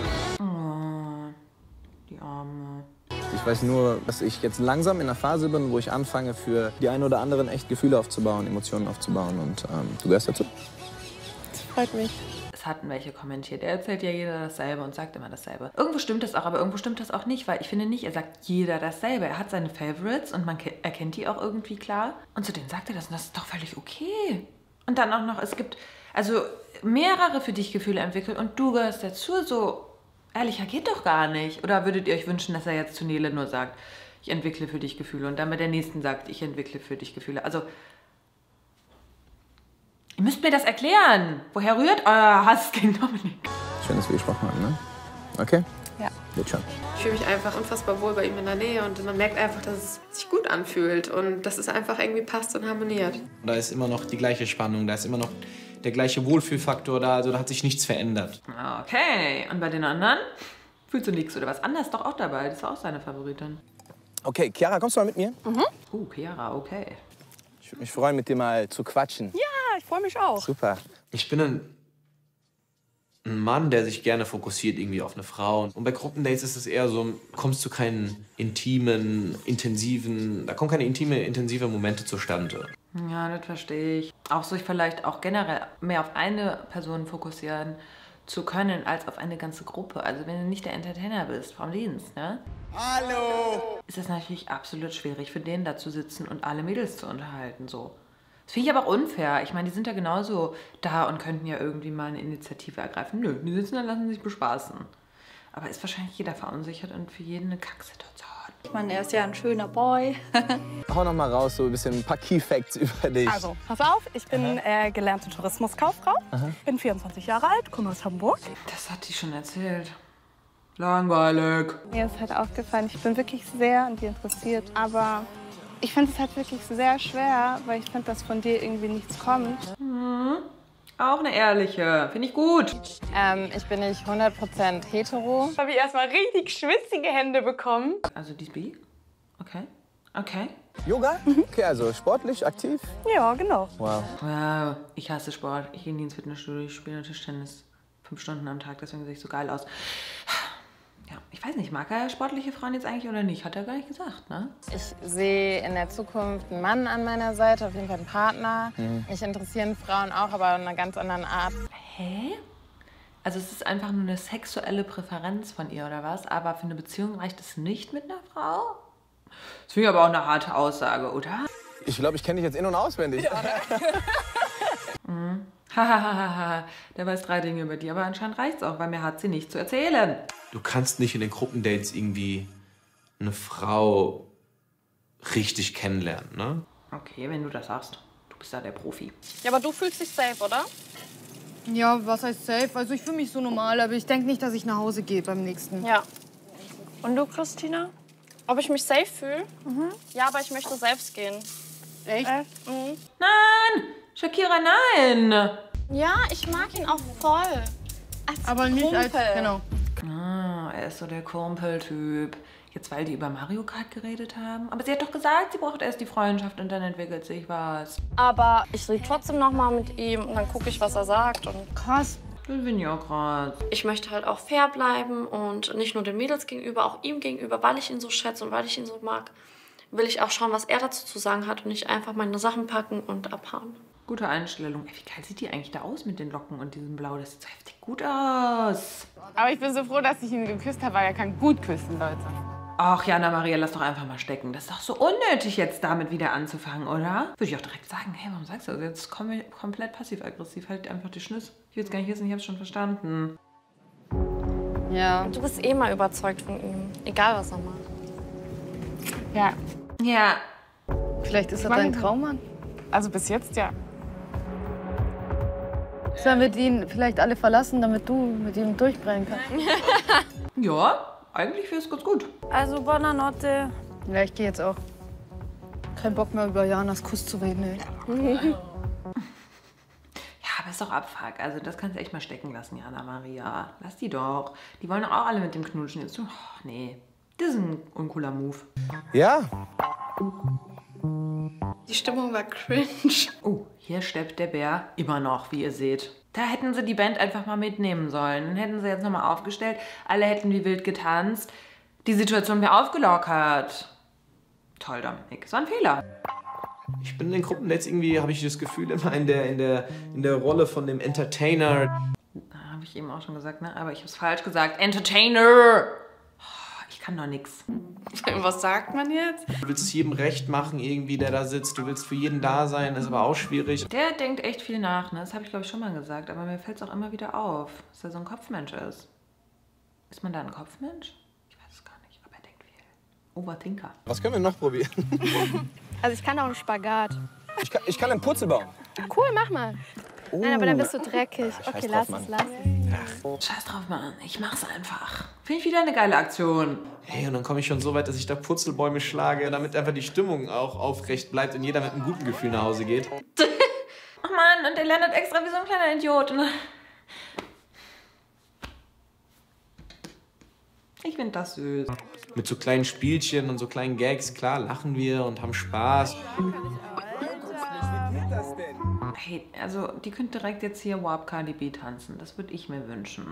Oh, die Arme. ich weiß nur, dass ich jetzt langsam in einer Phase bin, wo ich anfange, für die einen oder anderen echt Gefühle aufzubauen, Emotionen aufzubauen. Und ähm, du gehörst dazu. Das freut mich. Es hatten welche kommentiert. Er erzählt ja jeder dasselbe und sagt immer dasselbe. Irgendwo stimmt das auch, aber irgendwo stimmt das auch nicht, weil ich finde nicht, er sagt jeder dasselbe. Er hat seine Favorites und man erkennt die auch irgendwie klar. Und zu denen sagt er das und das ist doch völlig okay. Und dann auch noch, es gibt also mehrere für dich Gefühle entwickelt und du gehörst dazu. So ehrlicher geht doch gar nicht. Oder würdet ihr euch wünschen, dass er jetzt zu Nele nur sagt, ich entwickle für dich Gefühle und dann bei der nächsten sagt, ich entwickle für dich Gefühle. Also ihr müsst mir das erklären. Woher rührt euer Hass gegen Dominik? Schön, dass wir gesprochen haben, ne? Okay? Ja. Wird schon. Ich fühle mich einfach unfassbar wohl bei ihm in der Nähe und man merkt einfach, dass es sich gut anfühlt und dass es einfach irgendwie passt und harmoniert. Da ist immer noch die gleiche Spannung, da ist immer noch der gleiche Wohlfühlfaktor da, also da hat sich nichts verändert. Okay, und bei den anderen? Fühlst du nichts oder was? Anna ist doch auch dabei, das ist auch seine Favoritin. Okay, Chiara, kommst du mal mit mir? Mhm. Uh, Chiara, okay. Ich würde mich freuen, mit dir mal zu quatschen. Ja, ich freue mich auch. Super. Ich bin ein, ein Mann, der sich gerne fokussiert irgendwie auf eine Frau. Und bei Gruppendates ist es eher so, kommst du keinen intimen, intensiven, da kommen keine intime, intensive Momente zustande. Ja, das verstehe ich. Auch sich vielleicht auch generell mehr auf eine Person fokussieren zu können, als auf eine ganze Gruppe. Also wenn du nicht der Entertainer bist vom Dienst, ne? Hallo! Ist es natürlich absolut schwierig für den da zu sitzen und alle Mädels zu unterhalten, so. Das finde ich aber auch unfair. Ich meine, die sind ja genauso da und könnten ja irgendwie mal eine Initiative ergreifen. Nö, die sitzen da und lassen sich bespaßen. Aber ist wahrscheinlich jeder verunsichert und für jeden eine Kacksituation. Ich meine, er ist ja ein schöner Boy. Hau noch mal raus, so ein bisschen ein paar Key Facts über dich. Also, pass auf, ich bin äh, gelernte Tourismuskauffrau, Aha. bin vierundzwanzig Jahre alt, komme aus Hamburg. Das hat die schon erzählt. Langweilig. Mir ist halt aufgefallen, ich bin wirklich sehr an dir interessiert, aber ich finde es halt wirklich sehr schwer, weil ich finde, dass von dir irgendwie nichts kommt. Mhm. Auch eine ehrliche. Finde ich gut. Ähm, ich bin nicht hundert Prozent hetero. Habe ich erstmal richtig schwitzige Hände bekommen. Also die ist bi? Okay. Okay. Yoga? Okay, also sportlich, aktiv? Ja, genau. Wow. Wow, ich hasse Sport. Ich gehe nie ins Fitnessstudio, ich spiele Tischtennis fünf Stunden am Tag, deswegen sehe ich so geil aus. Ja, ich weiß nicht, mag er sportliche Frauen jetzt eigentlich oder nicht? Hat er gar nicht gesagt, ne? Ich sehe in der Zukunft einen Mann an meiner Seite, auf jeden Fall einen Partner. Mhm. Mich interessieren Frauen auch, aber in einer ganz anderen Art. Hä? Also es ist einfach nur eine sexuelle Präferenz von ihr oder was? Aber für eine Beziehung reicht es nicht mit einer Frau? Das finde ich aber auch eine harte Aussage, oder? Ich glaube, ich kenne dich jetzt in- und auswendig. Ja, mhm. Hahaha, der weiß drei Dinge über die, aber anscheinend reicht's auch, weil mehr hat sie nicht zu erzählen. Du kannst nicht in den Gruppendates irgendwie eine Frau richtig kennenlernen, ne? Okay, wenn du das sagst. Du bist da der Profi. Ja, aber du fühlst dich safe, oder? Ja, was heißt safe? Also ich fühle mich so normal, aber ich denke nicht, dass ich nach Hause gehe beim nächsten. Ja. Und du, Christina? Ob ich mich safe fühle? Mhm. Ja, aber ich möchte selbst gehen. Echt? Äh, mhm. Nein! Shakira, nein! Ja, ich mag ihn auch voll. Als Aber nicht Kumpel. als, genau. Ah, er ist so der Kumpeltyp. Jetzt, weil die über Mario Kart geredet haben. Aber sie hat doch gesagt, sie braucht erst die Freundschaft und dann entwickelt sich was. Aber ich rede trotzdem noch mal mit ihm und dann gucke ich, was er sagt. Und krass. Das finde ich auch krass. Ich möchte halt auch fair bleiben und nicht nur den Mädels gegenüber, auch ihm gegenüber, weil ich ihn so schätze und weil ich ihn so mag, will ich auch schauen, was er dazu zu sagen hat und nicht einfach meine Sachen packen und abhauen. Gute Einstellung. Ey, wie geil sieht die eigentlich da aus mit den Locken und diesem Blau? Das sieht so heftig gut aus. Aber ich bin so froh, dass ich ihn geküsst habe, weil er kann gut küssen, Leute. Ach, Jana Maria, lass doch einfach mal stecken. Das ist doch so unnötig, jetzt damit wieder anzufangen, oder? Würde ich auch direkt sagen, hey, warum sagst du das? Jetzt kom komplett passiv-aggressiv. Halt einfach die Schnüsse. Ich will es gar nicht wissen, ich hab's schon verstanden. Ja. Du bist eh mal überzeugt von ihm. Egal, was er macht. Ja. Ja. Vielleicht ist er dein Traummann. Also bis jetzt, ja. Sollen wir ihn vielleicht alle verlassen, damit du mit ihm durchbrennen kannst? Ja, eigentlich wäre es ganz gut. Also, Buonanotte. Ja, ich gehe jetzt auch. Kein Bock mehr über Janas Kuss zu reden, ey. Ja, aber ist doch Abfuck. Also das kannst du echt mal stecken lassen, Jana Maria. Lass die doch. Die wollen doch auch alle mit dem knutschen. Jetzt, oh, nee, das ist ein uncooler Move. Ja. Die Stimmung war cringe. Oh, hier steppt der Bär immer noch, wie ihr seht. Da hätten sie die Band einfach mal mitnehmen sollen. Dann hätten sie jetzt nochmal aufgestellt. Alle hätten wie wild getanzt. Die Situation wäre aufgelockert. Toll, Dominik. Das war ein Fehler. Ich bin in den Gruppendates irgendwie, habe ich das Gefühl, immer in der, in, der, in der Rolle von dem Entertainer. Habe ich eben auch schon gesagt, ne? Aber ich habe es falsch gesagt. Entertainer! Ich kann doch nichts. Was sagt man jetzt? Du willst es jedem recht machen, irgendwie, der da sitzt. Du willst für jeden da sein, ist aber auch schwierig. Der denkt echt viel nach, ne? Das habe ich, glaube ich, schon mal gesagt. Aber mir fällt es auch immer wieder auf, dass er so ein Kopfmensch ist. Ist man da ein Kopfmensch? Ich weiß es gar nicht, aber er denkt viel. Overthinker. Was können wir noch probieren? Also ich kann auch einen Spagat. Ich kann, ich kann einen Purzel bauen. Cool, mach mal. Oh. Nein, aber dann bist du dreckig. Scheiß Okay, drauf, lass es, Mann. lass es. Scheiß drauf, Mann. Ich mach's einfach. Finde ich wieder eine geile Aktion. Hey, und dann komme ich schon so weit, dass ich da Purzelbäume schlage, damit einfach die Stimmung auch aufrecht bleibt und jeder mit einem guten Gefühl nach Hause geht. Ach Mann, und der lernt extra wie so ein kleiner Idiot. Ich finde das süß. Mit so kleinen Spielchen und so kleinen Gags, klar, lachen wir und haben Spaß. Hey, also die könnte direkt jetzt hier Warp Cardi B tanzen. Das würde ich mir wünschen.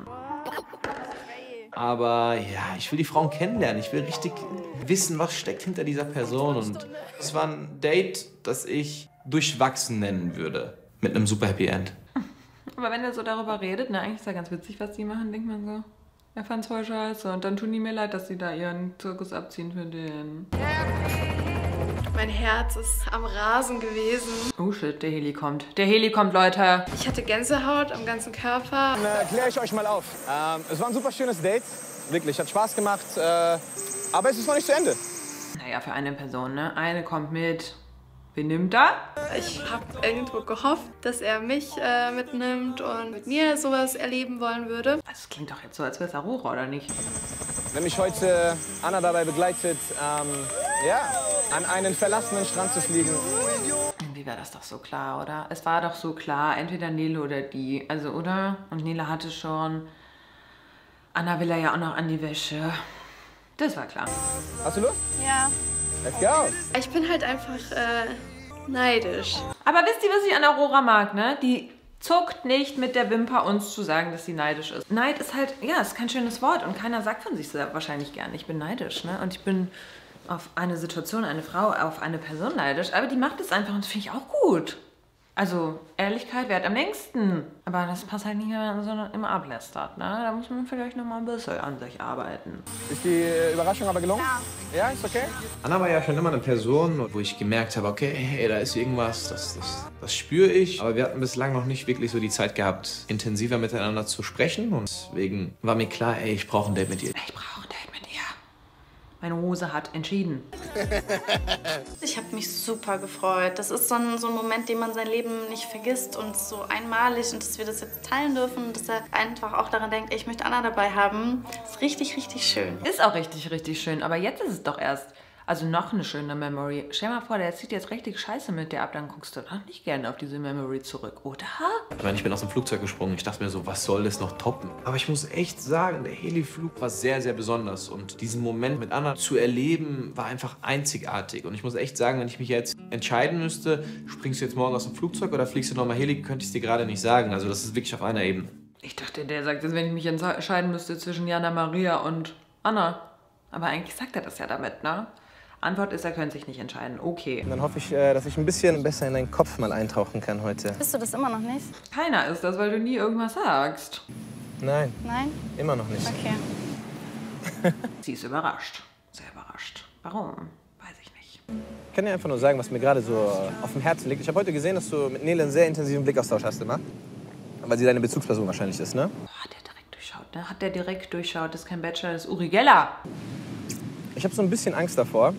Aber ja, ich will die Frauen kennenlernen. Ich will richtig wissen, was steckt hinter dieser Person. Und es war ein Date, das ich durchwachsen nennen würde. Mit einem super Happy End. Aber wenn er so darüber redet, ne, eigentlich ist ja ganz witzig, was die machen, denkt man so, er fand's voll scheiße. Und dann tun die mir leid, dass sie da ihren Zirkus abziehen für den. Mein Herz ist am Rasen gewesen. Oh shit, der Heli kommt. Der Heli kommt, Leute. Ich hatte Gänsehaut am ganzen Körper. Dann äh, kläre ich euch mal auf. Ähm, es war ein super schönes Date. Wirklich, hat Spaß gemacht. Äh, aber es ist noch nicht zu Ende. Naja, für eine Person, ne? Eine kommt mit. Wen nimmt er? Ich habe irgendwo gehofft, dass er mich äh, mitnimmt und mit mir sowas erleben wollen würde. Das klingt doch jetzt so, als wäre es Aurora, oder nicht? Wenn mich heute Anna dabei begleitet, ähm, ja, an einen verlassenen Strand zu fliegen. Irgendwie war das doch so klar, oder? Es war doch so klar, entweder Nele oder die. Also, oder? Und Nele hatte schon. Anna will er ja auch noch an die Wäsche. Das war klar. Hast du Lust? Ja. Let's go. Ich bin halt einfach äh, neidisch. Aber wisst ihr, was ich an Aurora mag, ne? Die zuckt nicht mit der Wimper, uns zu sagen, dass sie neidisch ist. Neid ist halt, ja, ist kein schönes Wort und keiner sagt von sich selber wahrscheinlich gerne, ich bin neidisch, ne? Und ich bin auf eine Situation, eine Frau, auf eine Person neidisch, aber die macht es einfach und das finde ich auch gut. Also, Ehrlichkeit währt am längsten. Aber das passt halt nicht, wenn man so immer ablästert, ne? Da muss man vielleicht noch mal ein bisschen an sich arbeiten. Ist die Überraschung aber gelungen? Ja, ist okay? Anna war ja schon immer eine Person, wo ich gemerkt habe, okay, hey, da ist irgendwas, das, das, das spüre ich. Aber wir hatten bislang noch nicht wirklich so die Zeit gehabt, intensiver miteinander zu sprechen. Und deswegen war mir klar, ey, ich brauche ein Date mit ihr. Ich brauche ein Date mit ihr. Meine Hose hat entschieden. Ich habe mich super gefreut. Das ist so ein, so ein Moment, den man sein Leben nicht vergisst und so einmalig. Und dass wir das jetzt teilen dürfen, dass er einfach auch daran denkt, ey, ich möchte Anna dabei haben, ist richtig, richtig schön. Ist auch richtig, richtig schön. Aber jetzt ist es doch erst, also noch eine schöne Memory. Stell mal vor, der zieht jetzt richtig Scheiße mit dir ab, dann guckst du doch nicht gerne auf diese Memory zurück, oder? Ich meine, ich bin aus dem Flugzeug gesprungen. Ich dachte mir so, was soll das noch toppen? Aber ich muss echt sagen, der Heli-Flug war sehr, sehr besonders. Und diesen Moment mit Anna zu erleben, war einfach einzigartig. Und ich muss echt sagen, wenn ich mich jetzt entscheiden müsste, springst du jetzt morgen aus dem Flugzeug oder fliegst du nochmal Heli, könnte ich es dir gerade nicht sagen. Also das ist wirklich auf einer Ebene. Ich dachte, der sagt jetzt, wenn ich mich entscheiden müsste zwischen Jana Maria und Anna. Aber eigentlich sagt er das ja damit, ne? Antwort ist, er könnte sich nicht entscheiden. Okay. Und dann hoffe ich, dass ich ein bisschen besser in deinen Kopf mal eintauchen kann heute. Bist du das immer noch nicht? Keiner ist das, weil du nie irgendwas sagst. Nein. Nein? Immer noch nicht. Okay. Sie ist überrascht. Sehr überrascht. Warum? Weiß ich nicht. Ich kann dir einfach nur sagen, was mir gerade so auf dem Herzen liegt. Ich habe heute gesehen, dass du mit Nele einen sehr intensiven Blickaustausch hast immer. Weil sie deine Bezugsperson wahrscheinlich ist, ne? Oh, hat der direkt durchschaut, ne? Hat der direkt durchschaut. Das ist kein Bachelor, das ist Uri Geller. Ich habe so ein bisschen Angst davor.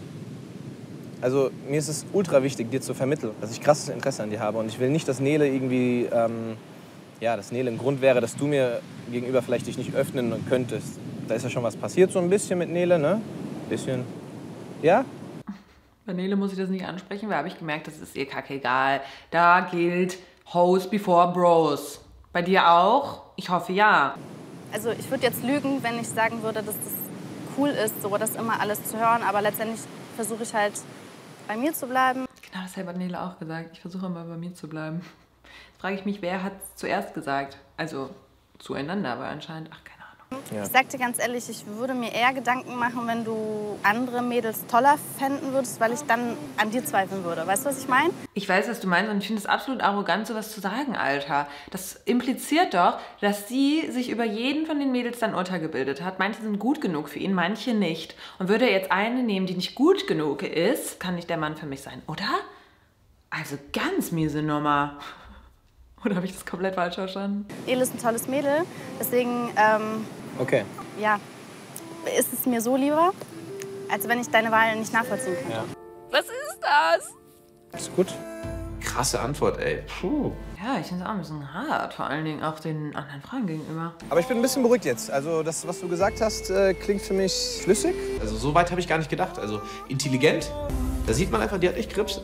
Also mir ist es ultra wichtig, dir zu vermitteln, dass ich krasses Interesse an dir habe. Und ich will nicht, dass Nele irgendwie, ähm, ja, dass Nele ein Grund wäre, dass du mir gegenüber vielleicht dich nicht öffnen könntest. Da ist ja schon was passiert so ein bisschen mit Nele, ne? Bisschen. Ja? Bei Nele muss ich das nicht ansprechen, weil habe ich gemerkt, das ist ihr kackegal. Da gilt Hoes before Bros. Bei dir auch? Ich hoffe, ja. Also ich würde jetzt lügen, wenn ich sagen würde, dass das cool ist, so das immer alles zu hören. Aber letztendlich versuche ich halt bei mir zu bleiben. Genau dasselbe hat Nele auch gesagt. Ich versuche immer bei mir zu bleiben. Jetzt frage ich mich, wer hat es zuerst gesagt? Also zueinander, aber anscheinend, ach, keine Ahnung. Ja. Ich sag dir ganz ehrlich, ich würde mir eher Gedanken machen, wenn du andere Mädels toller fänden würdest, weil ich dann an dir zweifeln würde. Weißt du, was ich meine? Ich weiß, was du meinst und ich finde es absolut arrogant, sowas zu sagen, Alter. Das impliziert doch, dass sie sich über jeden von den Mädels dann untergebildet hat. Manche sind gut genug für ihn, manche nicht. Und würde er jetzt eine nehmen, die nicht gut genug ist, kann nicht der Mann für mich sein, oder? Also ganz miese Nummer. Oder habe ich das komplett falsch verstanden? Nele ist ein tolles Mädel, deswegen ähm, okay. Ja, ist es mir so lieber, als wenn ich deine Wahl nicht nachvollziehen kann. Ja. Was ist das? Ist gut. Krasse Antwort, ey. Puh. Ja, ich finde es auch ein bisschen hart, vor allen Dingen auch den anderen Frauen gegenüber. Aber ich bin ein bisschen beruhigt jetzt. Also das, was du gesagt hast, äh, klingt für mich flüssig. Also so weit habe ich gar nicht gedacht. Also intelligent. Da sieht man einfach, die hat echt Grips.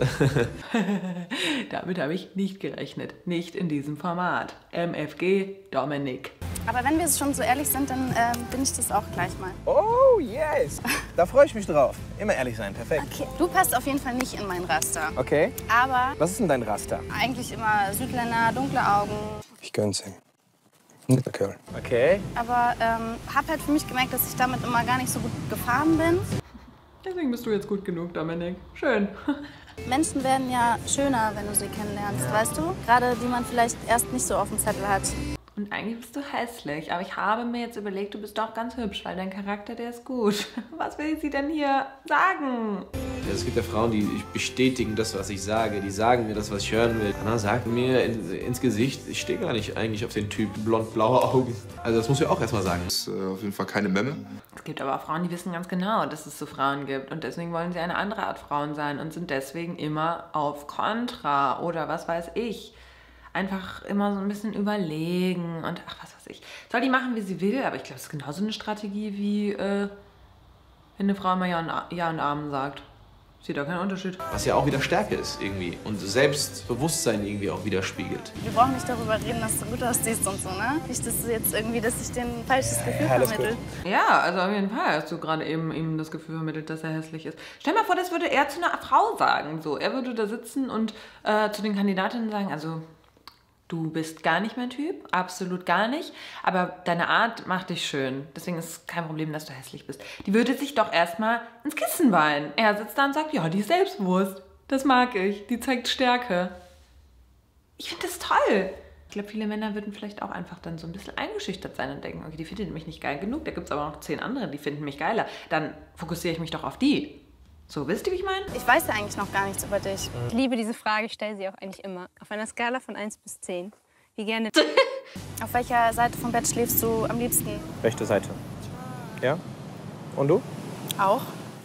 Damit habe ich nicht gerechnet. Nicht in diesem Format. M F G Dominik. Aber wenn wir schon so ehrlich sind, dann äh, bin ich das auch gleich mal. Oh, yes. Da freue ich mich drauf. Immer ehrlich sein, perfekt. Okay, du passt auf jeden Fall nicht in mein Raster. Okay. Aber Was ist denn dein Raster? eigentlich immer Südländer, dunkle Augen. Ich gönn's ihm. Netter Kerl. Okay. Aber ähm, hab halt für mich gemerkt, dass ich damit immer gar nicht so gut gefahren bin. Deswegen bist du jetzt gut genug, Dominik. Schön. Menschen werden ja schöner, wenn du sie kennenlernst, weißt du? Gerade die man vielleicht erst nicht so auf dem Zettel hat. Und eigentlich bist du hässlich, aber ich habe mir jetzt überlegt, du bist doch ganz hübsch, weil dein Charakter, der ist gut. Was will sie denn hier sagen? Ja, es gibt ja Frauen, die bestätigen das, was ich sage. Die sagen mir das, was ich hören will. Anna sagt mir in, ins Gesicht, ich stehe gar nicht eigentlich auf den Typ blond-blaue Augen. Also das muss ich auch erstmal sagen. Das ist äh, auf jeden Fall keine Memme. Es gibt aber auch Frauen, die wissen ganz genau, dass es so Frauen gibt. Und deswegen wollen sie eine andere Art Frauen sein und sind deswegen immer auf Kontra oder was weiß ich. Einfach immer so ein bisschen überlegen und ach, was weiß ich. Soll die machen, wie sie will, aber ich glaube, es ist genauso eine Strategie, wie äh, wenn eine Frau immer Ja und, ja und Amen sagt. Sieht da keinen Unterschied. Was ja auch wieder Stärke ist irgendwie und Selbstbewusstsein irgendwie auch widerspiegelt. Wir brauchen nicht darüber reden, dass du gut aussiehst und so, ne? Nicht, dass du jetzt irgendwie, dass ich dir ein falsches Gefühl Ja, das vermittle. Ja, also auf jeden Fall hast du gerade eben ihm das Gefühl vermittelt, dass er hässlich ist. Stell mal vor, das würde er zu einer Frau sagen. So, er würde da sitzen und äh, zu den Kandidatinnen sagen, also du bist gar nicht mein Typ, absolut gar nicht, aber deine Art macht dich schön. Deswegen ist es kein Problem, dass du hässlich bist. Die würde sich doch erstmal ins Kissen weinen. Er sitzt da und sagt, ja, die ist selbstbewusst. Das mag ich. Die zeigt Stärke. Ich finde das toll. Ich glaube, viele Männer würden vielleicht auch einfach dann so ein bisschen eingeschüchtert sein und denken, okay, die findet mich nicht geil genug, da gibt es aber noch zehn andere, die finden mich geiler. Dann fokussiere ich mich doch auf die. So, wisst ihr, wie ich meine? Ich weiß ja eigentlich noch gar nichts über dich. Ich liebe diese Frage, ich stelle sie auch eigentlich immer. Auf einer Skala von eins bis zehn. Wie gerne... Auf welcher Seite vom Bett schläfst du am liebsten? Rechte Seite. Ja? Und du? Auch?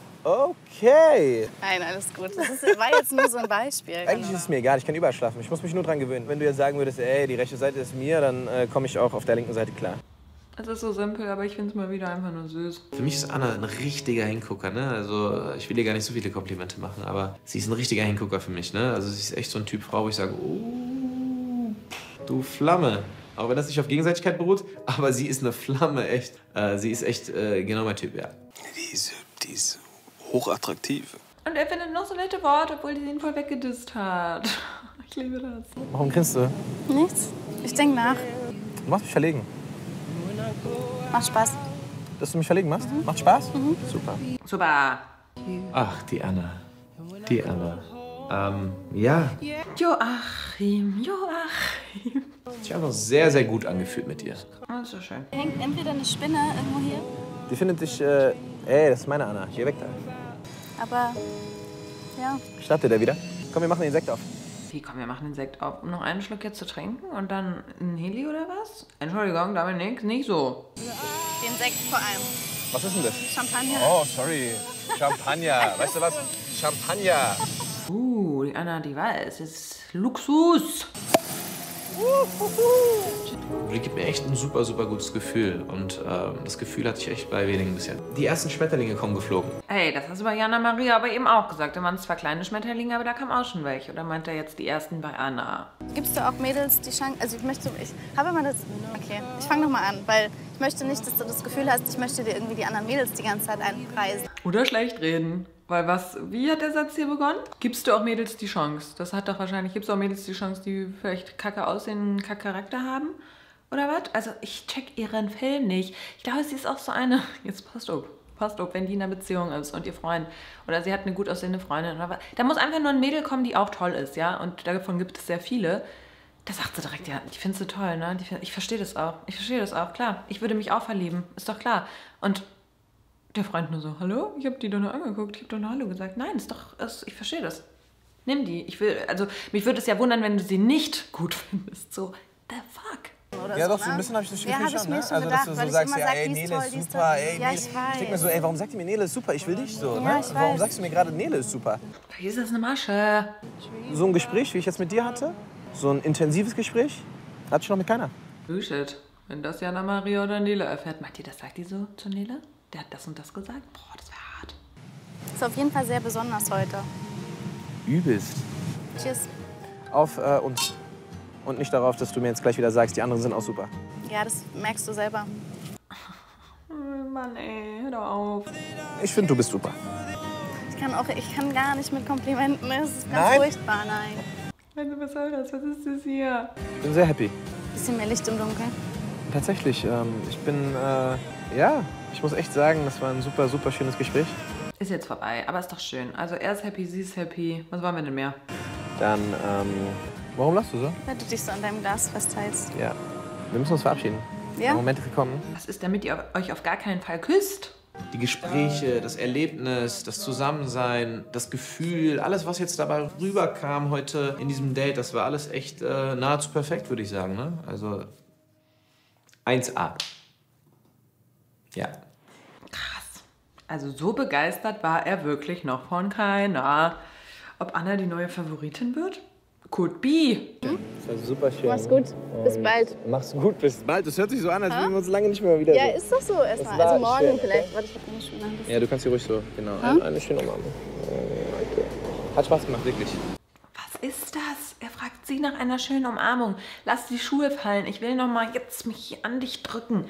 Okay. Nein, alles gut. Das ist, war jetzt nur so ein Beispiel. Eigentlich ist es mir egal, ich kann überall schlafen. Ich muss mich nur dran gewöhnen. Wenn du jetzt sagen würdest, ey, die rechte Seite ist mir, dann äh, komme ich auch auf der linken Seite klar. Es ist so simpel, aber ich finde es mal wieder einfach nur süß. Für mich ist Anna ein richtiger Hingucker, ne? Also ich will ihr gar nicht so viele Komplimente machen, aber sie ist ein richtiger Hingucker für mich, ne? Also sie ist echt so ein Typ Frau, wo ich sage, oh, du Flamme. Auch wenn das nicht auf Gegenseitigkeit beruht, aber sie ist eine Flamme, echt. Äh, sie ist echt äh, genau mein Typ, ja. Die ist, die ist hochattraktiv. Und er findet noch so nette Worte, obwohl die ihn voll weggedisst hat. Ich liebe das. Warum grinst du? Nichts. Ich denke nach. Du machst mich verlegen. Macht Spaß. Dass du mich verlegen machst? Mhm. Macht Spaß? Mhm. Super. Super. Ach, die Anna. Die Anna. Ähm, ja. Joachim, Joachim. Ich habe noch sehr, sehr gut angefühlt mit dir. Das ist so schön. Hängt entweder eine Spinne irgendwo hier, Die findet dich, äh, ey, das ist meine Anna. Geh weg da. aber ja. Schnappt ihr der wieder? Komm, wir machen den Sekt auf. Wie, komm, wir machen den Sekt auf, um noch einen Schluck jetzt zu trinken und dann ein Heli oder was? Entschuldigung, Dominik, nicht so. Den Sekt vor allem. Was ist denn das? Champagner. Oh, sorry. Champagner. Weißt du was? Champagner. Uh, die Anna, die weiß, es ist Luxus. Die gibt mir echt ein super, super gutes Gefühl. Und ähm, das Gefühl hatte ich echt bei wenigen bisher. Die ersten Schmetterlinge kommen geflogen. Ey, das hast du bei Jana Maria aber eben auch gesagt. Da waren zwar kleine Schmetterlinge, aber da kam auch schon welche. Oder meint er jetzt die ersten bei Anna? Gibst du auch Mädels die Chance? Also ich möchte, ich habe immer das. Okay, ich fange noch mal an, weil ich möchte nicht, dass du das Gefühl hast, ich möchte dir irgendwie die anderen Mädels die ganze Zeit einpreisen. Oder schlecht reden. Weil was, wie hat der Satz hier begonnen? Gibst du auch Mädels die Chance? Das hat doch wahrscheinlich, gibst du auch Mädels die Chance, die vielleicht kacke aussehen, einen kacke Charakter haben? Oder was? Also ich check ihren Film nicht. Ich glaube, sie ist auch so eine, jetzt passt auf, passt auf, wenn die in einer Beziehung ist und ihr Freund. Oder sie hat eine gut aussehende Freundin. Oder was. Da muss einfach nur ein Mädel kommen, die auch toll ist, ja? Und davon gibt es sehr viele. Da sagt sie direkt, ja, ich finde sie toll, ne? Ich verstehe das auch. Ich verstehe das auch, klar. Ich würde mich auch verlieben, ist doch klar. Und der Freund nur so, hallo? Ich habe die doch nur angeguckt, ich habe doch nur Hallo gesagt. Nein, ist doch, ist, ich verstehe das. Nimm die. Ich will, also mich würde es ja wundern, wenn du sie nicht gut findest. So, the fuck? Oder ja, so, doch, so ein ne? bisschen habe ich das Ja, Gefühl hab ich schon, mir ne? schon Also, gedacht, dass du weil so ich sagst, immer ja, sag, ey, die ist Nele toll, ist die ist super, toll. ey, Ja, Nele- ich Ich denke mir weiß. so, ey, warum sagt ihr mir, Nele ist super? Ich will dich so, Ja, ne? ich Warum weiß. sagst du mir gerade, Nele ist super? Hier ist das eine Masche. So ein Gespräch, wie ich jetzt mit dir hatte, so ein intensives Gespräch, hatte ich noch mit keiner. Bullshit. Wenn das Jana Maria oder Nele erfährt, meint ihr, das sagt die so zu Nele? Der hat das und das gesagt? Boah, das wäre hart. Ist auf jeden Fall sehr besonders heute. Übelst. Tschüss. Auf äh, uns. Und nicht darauf, dass du mir jetzt gleich wieder sagst, die anderen sind auch super. Ja, das merkst du selber. Oh Mann, ey, hör doch auf. Ich finde, du bist super. Ich kann auch, ich kann gar nicht mit Komplimenten. Es ist ganz Nein? furchtbar, nein. Also, was soll das? Was ist das hier? Ich bin sehr happy. Bisschen mehr Licht im Dunkeln. Tatsächlich, ähm, ich bin, äh, ja, ich muss echt sagen, das war ein super, super schönes Gespräch. Ist jetzt vorbei, aber ist doch schön. Also er ist happy, sie ist happy. Was wollen wir denn mehr? Dann, ähm, warum lachst du so? Wenn du dich so an deinem Glas festhältst. Ja, wir müssen uns verabschieden. Ja? Der Moment ist gekommen. Was ist, damit ihr euch auf gar keinen Fall küsst? Die Gespräche, das Erlebnis, das Zusammensein, das Gefühl, alles, was jetzt dabei rüberkam heute in diesem Date, das war alles echt äh, nahezu perfekt, würde ich sagen. Ne? Also eins A. Ja. Krass. Also so begeistert war er wirklich noch von keiner. Ob Anna die neue Favoritin wird? Could be. Das war super schön. Mach's gut. Bis bald. Mach's gut, bis bald. Das hört sich so an, als würden wir uns lange nicht mehr wieder Ja, sehen. ist doch so erstmal. war Also morgen schön. vielleicht. Warte, ich hab eine schöne Hand. Ja, du kannst hier ruhig so, genau. Ha? Eine, eine schöne Umarmung. Okay. Hat Spaß gemacht, wirklich. Was ist das? Er fragt sie nach einer schönen Umarmung. Lass die Schuhe fallen. Ich will noch mal jetzt mich an dich drücken.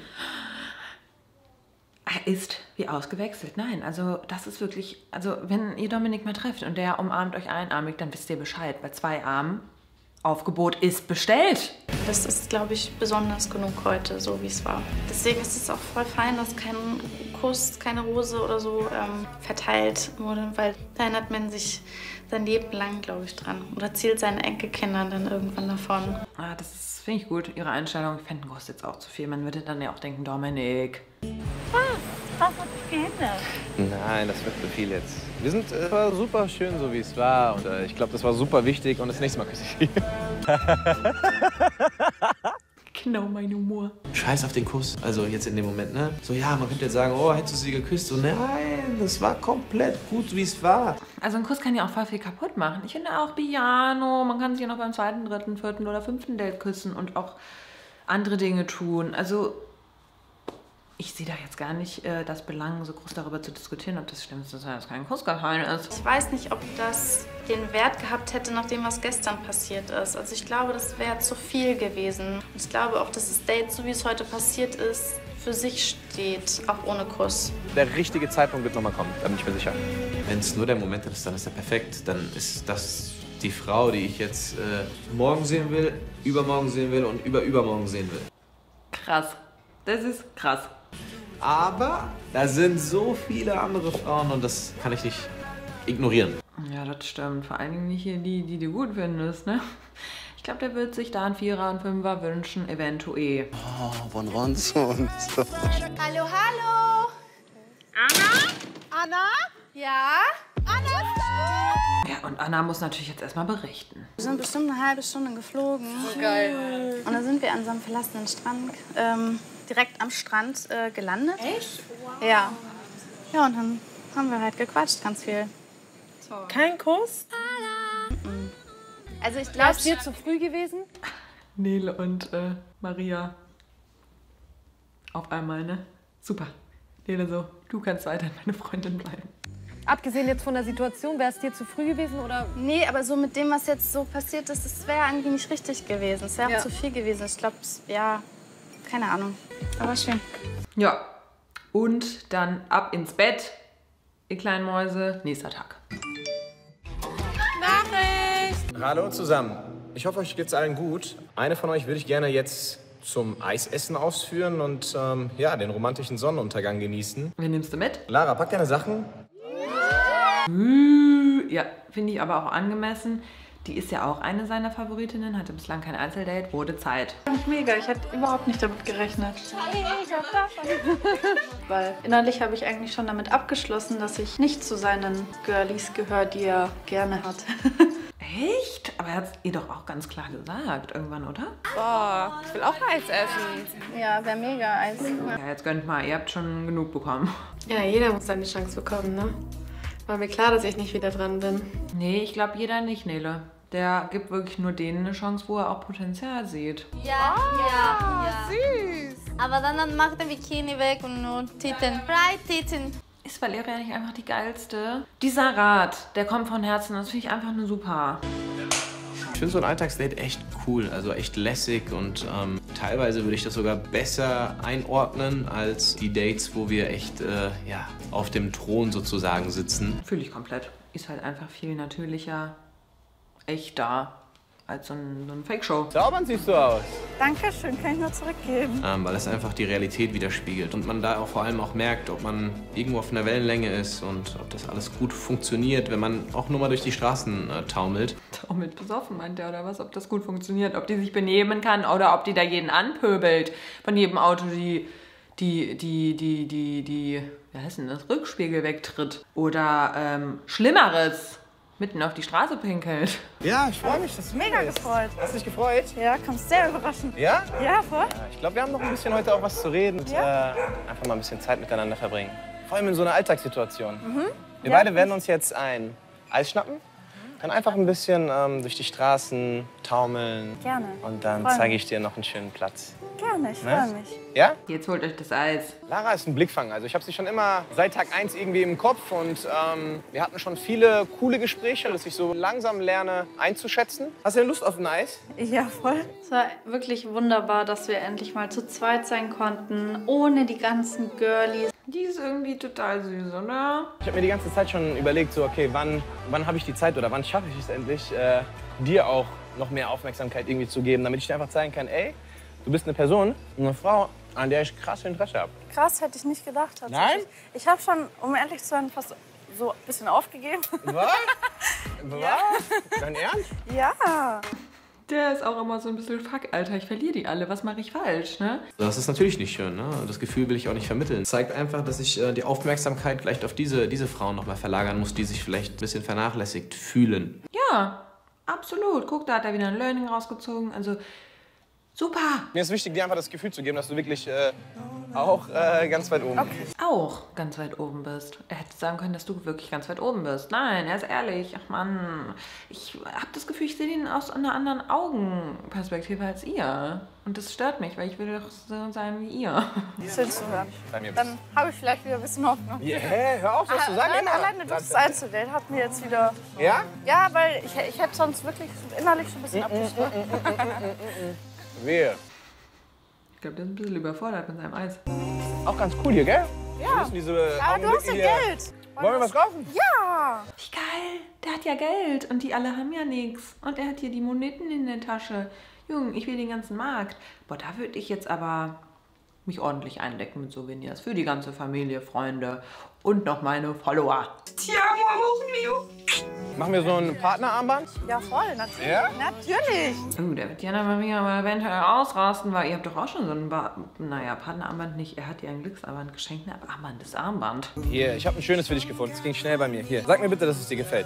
Er ist wie ausgewechselt. Nein, also das ist wirklich... Also wenn ihr Dominik mal trefft und der umarmt euch einarmig, dann wisst ihr Bescheid. Bei zwei Armen, Aufgebot ist bestellt. Das ist, glaube ich, besonders genug heute, so wie es war. Deswegen ist es auch voll fein, dass kein Kuss, keine Rose oder so ähm, verteilt wurde, weil da erinnert man sich sein Leben lang, glaube ich, dran. Und erzählt seinen Enkelkindern dann irgendwann davon. Ah, das finde ich gut, ihre Einstellung. Ich fände, kostet jetzt auch zu viel. Man würde dann ja auch denken, Dominik. Was? Was hat sich geändert? Nein, das wird zu viel jetzt. Wir sind äh, war super schön, so wie es war. Und äh, ich glaube, das war super wichtig. Und das nächste Mal küsse ich sie. Genau mein Humor. Scheiß auf den Kuss. Also jetzt in dem Moment, ne? So, ja, man könnte jetzt sagen, oh, hättest du sie geküsst? So, nein, das war komplett gut, wie es war. Also ein Kuss kann ja auch voll viel kaputt machen. Ich finde auch Piano. Man kann sich ja noch beim zweiten, dritten, vierten oder fünften Date küssen und auch andere Dinge tun. Also ich sehe da jetzt gar nicht äh, das Belang, so groß darüber zu diskutieren, ob das stimmt, dass das kein Kuss gefallen ist. Ich weiß nicht, ob das den Wert gehabt hätte, nach dem, was gestern passiert ist. Also ich glaube, das wäre zu viel gewesen. Und ich glaube auch, dass das Date, so wie es heute passiert ist, für sich steht, auch ohne Kuss. Der richtige Zeitpunkt wird nochmal kommen, da bin ich mir sicher. Wenn es nur der Moment ist, dann ist er perfekt. Dann ist das die Frau, die ich jetzt äh, morgen sehen will, übermorgen sehen will und überübermorgen sehen will. Krass. Das ist krass. Aber da sind so viele andere Frauen und das kann ich nicht ignorieren. Ja, das stimmt. Vor allen Dingen nicht hier die, die du gut findest, ne? Ich glaube, der wird sich da einen Vierer und Fünfer wünschen, eventuell. Oh, von Ronzo und so. Hallo, hallo. Anna? Anna? Ja? Anna ist da! Ja, und Anna muss natürlich jetzt erstmal berichten. Wir sind bestimmt eine halbe Stunde geflogen. So geil. Und dann sind wir an so einem verlassenen Strand, ähm, direkt am Strand äh, gelandet. Echt? Wow. Ja. Ja, und dann haben wir halt gequatscht, ganz viel. Toll. Kein Kuss? Mhm. Also ich War glaube, es dir zu früh gewesen? Nele und äh, Maria. Auf einmal, ne? Super. Nele so, du kannst weiterhin meine Freundin bleiben. Abgesehen jetzt von der Situation, wäre es dir zu früh gewesen oder? Nee, aber so mit dem, was jetzt so passiert ist, das wäre irgendwie nicht richtig gewesen. Es wäre Ja. auch zu viel gewesen. Ich glaube, ja, keine Ahnung. Aber schön. Ja, und dann ab ins Bett, ihr kleinen Mäuse, nächster Tag. Nachricht! Hallo zusammen. Ich hoffe, euch geht's allen gut. Eine von euch würde ich gerne jetzt zum Eisessen ausführen und ähm, ja, den romantischen Sonnenuntergang genießen. Wen nimmst du mit? Lara, pack deine Sachen. Ja, finde ich aber auch angemessen. Die ist ja auch eine seiner Favoritinnen, hatte bislang kein Einzeldate, wurde Zeit. Mega, ich hätte überhaupt nicht damit gerechnet. Weil innerlich habe ich eigentlich schon damit abgeschlossen, dass ich nicht zu seinen Girlies gehöre, die er gerne hat. Echt? Aber er hat es ihr doch auch ganz klar gesagt, irgendwann, oder? Boah, ich will auch Eis essen. Ja, wäre mega Eis. Ja, jetzt gönnt mal, ihr habt schon genug bekommen. Ja, jeder muss seine Chance bekommen, ne? War mir klar, dass ich nicht wieder dran bin. Nee, ich glaube jeder nicht, Nele. Der gibt wirklich nur denen eine Chance, wo er auch Potenzial sieht. Ja, ja, ja. Süß. Aber dann, dann macht er Bikini weg und nur Titten. Freie Titten. Ist Valeria nicht einfach die geilste? Dieser Rat, der kommt von Herzen, das finde ich einfach nur super. Ich finde so ein Alltagsdate echt cool, also echt lässig und ähm, teilweise würde ich das sogar besser einordnen als die Dates, wo wir echt äh, ja, auf dem Thron sozusagen sitzen. Fühle ich komplett. Ist halt einfach viel natürlicher, echter als so, ein, so eine Fake-Show. Saubernd siehst du aus. Dankeschön, kann ich nur zurückgeben. Ähm, weil es einfach die Realität widerspiegelt und man da auch vor allem auch merkt, ob man irgendwo auf einer Wellenlänge ist und ob das alles gut funktioniert, wenn man auch nur mal durch die Straßen äh, taumelt. Taumelt besoffen, meint er, oder was? Ob das gut funktioniert, ob die sich benehmen kann oder ob die da jeden anpöbelt. Von jedem Auto die, die, die, die, die, die, wie heißt denn das, Rückspiegel wegtritt. Oder ähm, Schlimmeres, mitten auf die Straße pinkelt. Ja, ich freue mich, dass du Mega hier bist. gefreut. Hast du dich gefreut? Ja, kommst sehr überraschend. Ja? Ja, voll. Ich glaube, wir haben noch ein bisschen heute auch was zu reden und Ja. äh, einfach mal ein bisschen Zeit miteinander verbringen. Vor allem in so einer Alltagssituation. Mhm. Wir Ja. beide werden uns jetzt ein Eis schnappen Dann einfach ein bisschen ähm, durch die Straßen taumeln. Gerne. Und dann Freu zeige mich. ich dir noch einen schönen Platz. Gerne, ich Ne? freue mich. Ja? Jetzt holt euch das Eis. Lara ist ein Blickfang. Also ich habe sie schon immer seit Tag eins irgendwie im Kopf. Und ähm, wir hatten schon viele coole Gespräche, dass ich so langsam lerne einzuschätzen. Hast du denn Lust auf ein Eis? Ja, voll. Es war wirklich wunderbar, dass wir endlich mal zu zweit sein konnten, ohne die ganzen Girlies. Die ist irgendwie total süß, oder? Ich habe mir die ganze Zeit schon überlegt, so okay, wann, wann habe ich die Zeit oder wann schaffe ich es endlich, äh, dir auch noch mehr Aufmerksamkeit irgendwie zu geben, damit ich dir einfach zeigen kann, ey, du bist eine Person, eine Frau, an der ich krass Interesse habe. Krass, hätte ich nicht gedacht. Tatsächlich. Nein? Ich habe schon, um ehrlich zu sein, fast so ein bisschen aufgegeben. Was? Was? Ja. Dein Ernst? Ja. Der ist auch immer so ein bisschen, fuck, Alter, ich verliere die alle, was mache ich falsch, ne? Das ist natürlich nicht schön, ne? Das Gefühl will ich auch nicht vermitteln. Zeigt einfach, dass ich äh, die Aufmerksamkeit vielleicht auf diese, diese Frauen noch mal verlagern muss, die sich vielleicht ein bisschen vernachlässigt fühlen. Ja, absolut. Guck, da hat er wieder ein Learning rausgezogen, also super. Mir ist wichtig, dir einfach das Gefühl zu geben, dass du wirklich äh, auch äh, ganz weit oben bist. Auch ganz weit oben bist. Er hätte sagen können, dass du wirklich ganz weit oben bist. Nein, er ist ehrlich. Ach Mann, ich habe das Gefühl, ich sehe ihn aus einer anderen Augenperspektive als ihr. Und das stört mich, weil ich will doch so sein wie ihr. Schön zu hören. Bei mir Dann habe ich vielleicht wieder ein bisschen Hoffnung. Yeah, hä? Hör auf, was zu sagen. Nein, Emma. alleine das einzudaten hat mir jetzt wieder... Ja? Ja, weil ich, ich hätte sonst wirklich innerlich schon ein bisschen abgeschlossen. Wehe. Ich glaube, der ist ein bisschen überfordert mit seinem Eis. Auch ganz cool hier, gell? Ja. Wir müssen diese Ja, du hast ja Augenblicke hier- Geld. Wollen wir was kaufen? Ja. Wie geil, der hat ja Geld und die alle haben ja nichts. Und er hat hier die Moneten in der Tasche. Junge, ich will den ganzen Markt. Boah, da würde ich jetzt aber mich ordentlich eindecken mit Souvenirs. Für die ganze Familie, Freunde und noch meine Follower. Tja, Mio. Machen wir so ein Partnerarmband? Ja, voll, natürlich. Ja? Natürlich. Oh, da wird Jana Maria mal eventuell ausrasten, weil ihr habt doch auch schon so ein, ba naja, Partnerarmband nicht. Er hat ihr ein Glücksarmband geschenkt, ne? Aber Armband ist Armband. Hier, ich habe ein schönes für dich gefunden. Es ging schnell bei mir. Hier, sag mir bitte, dass es dir gefällt.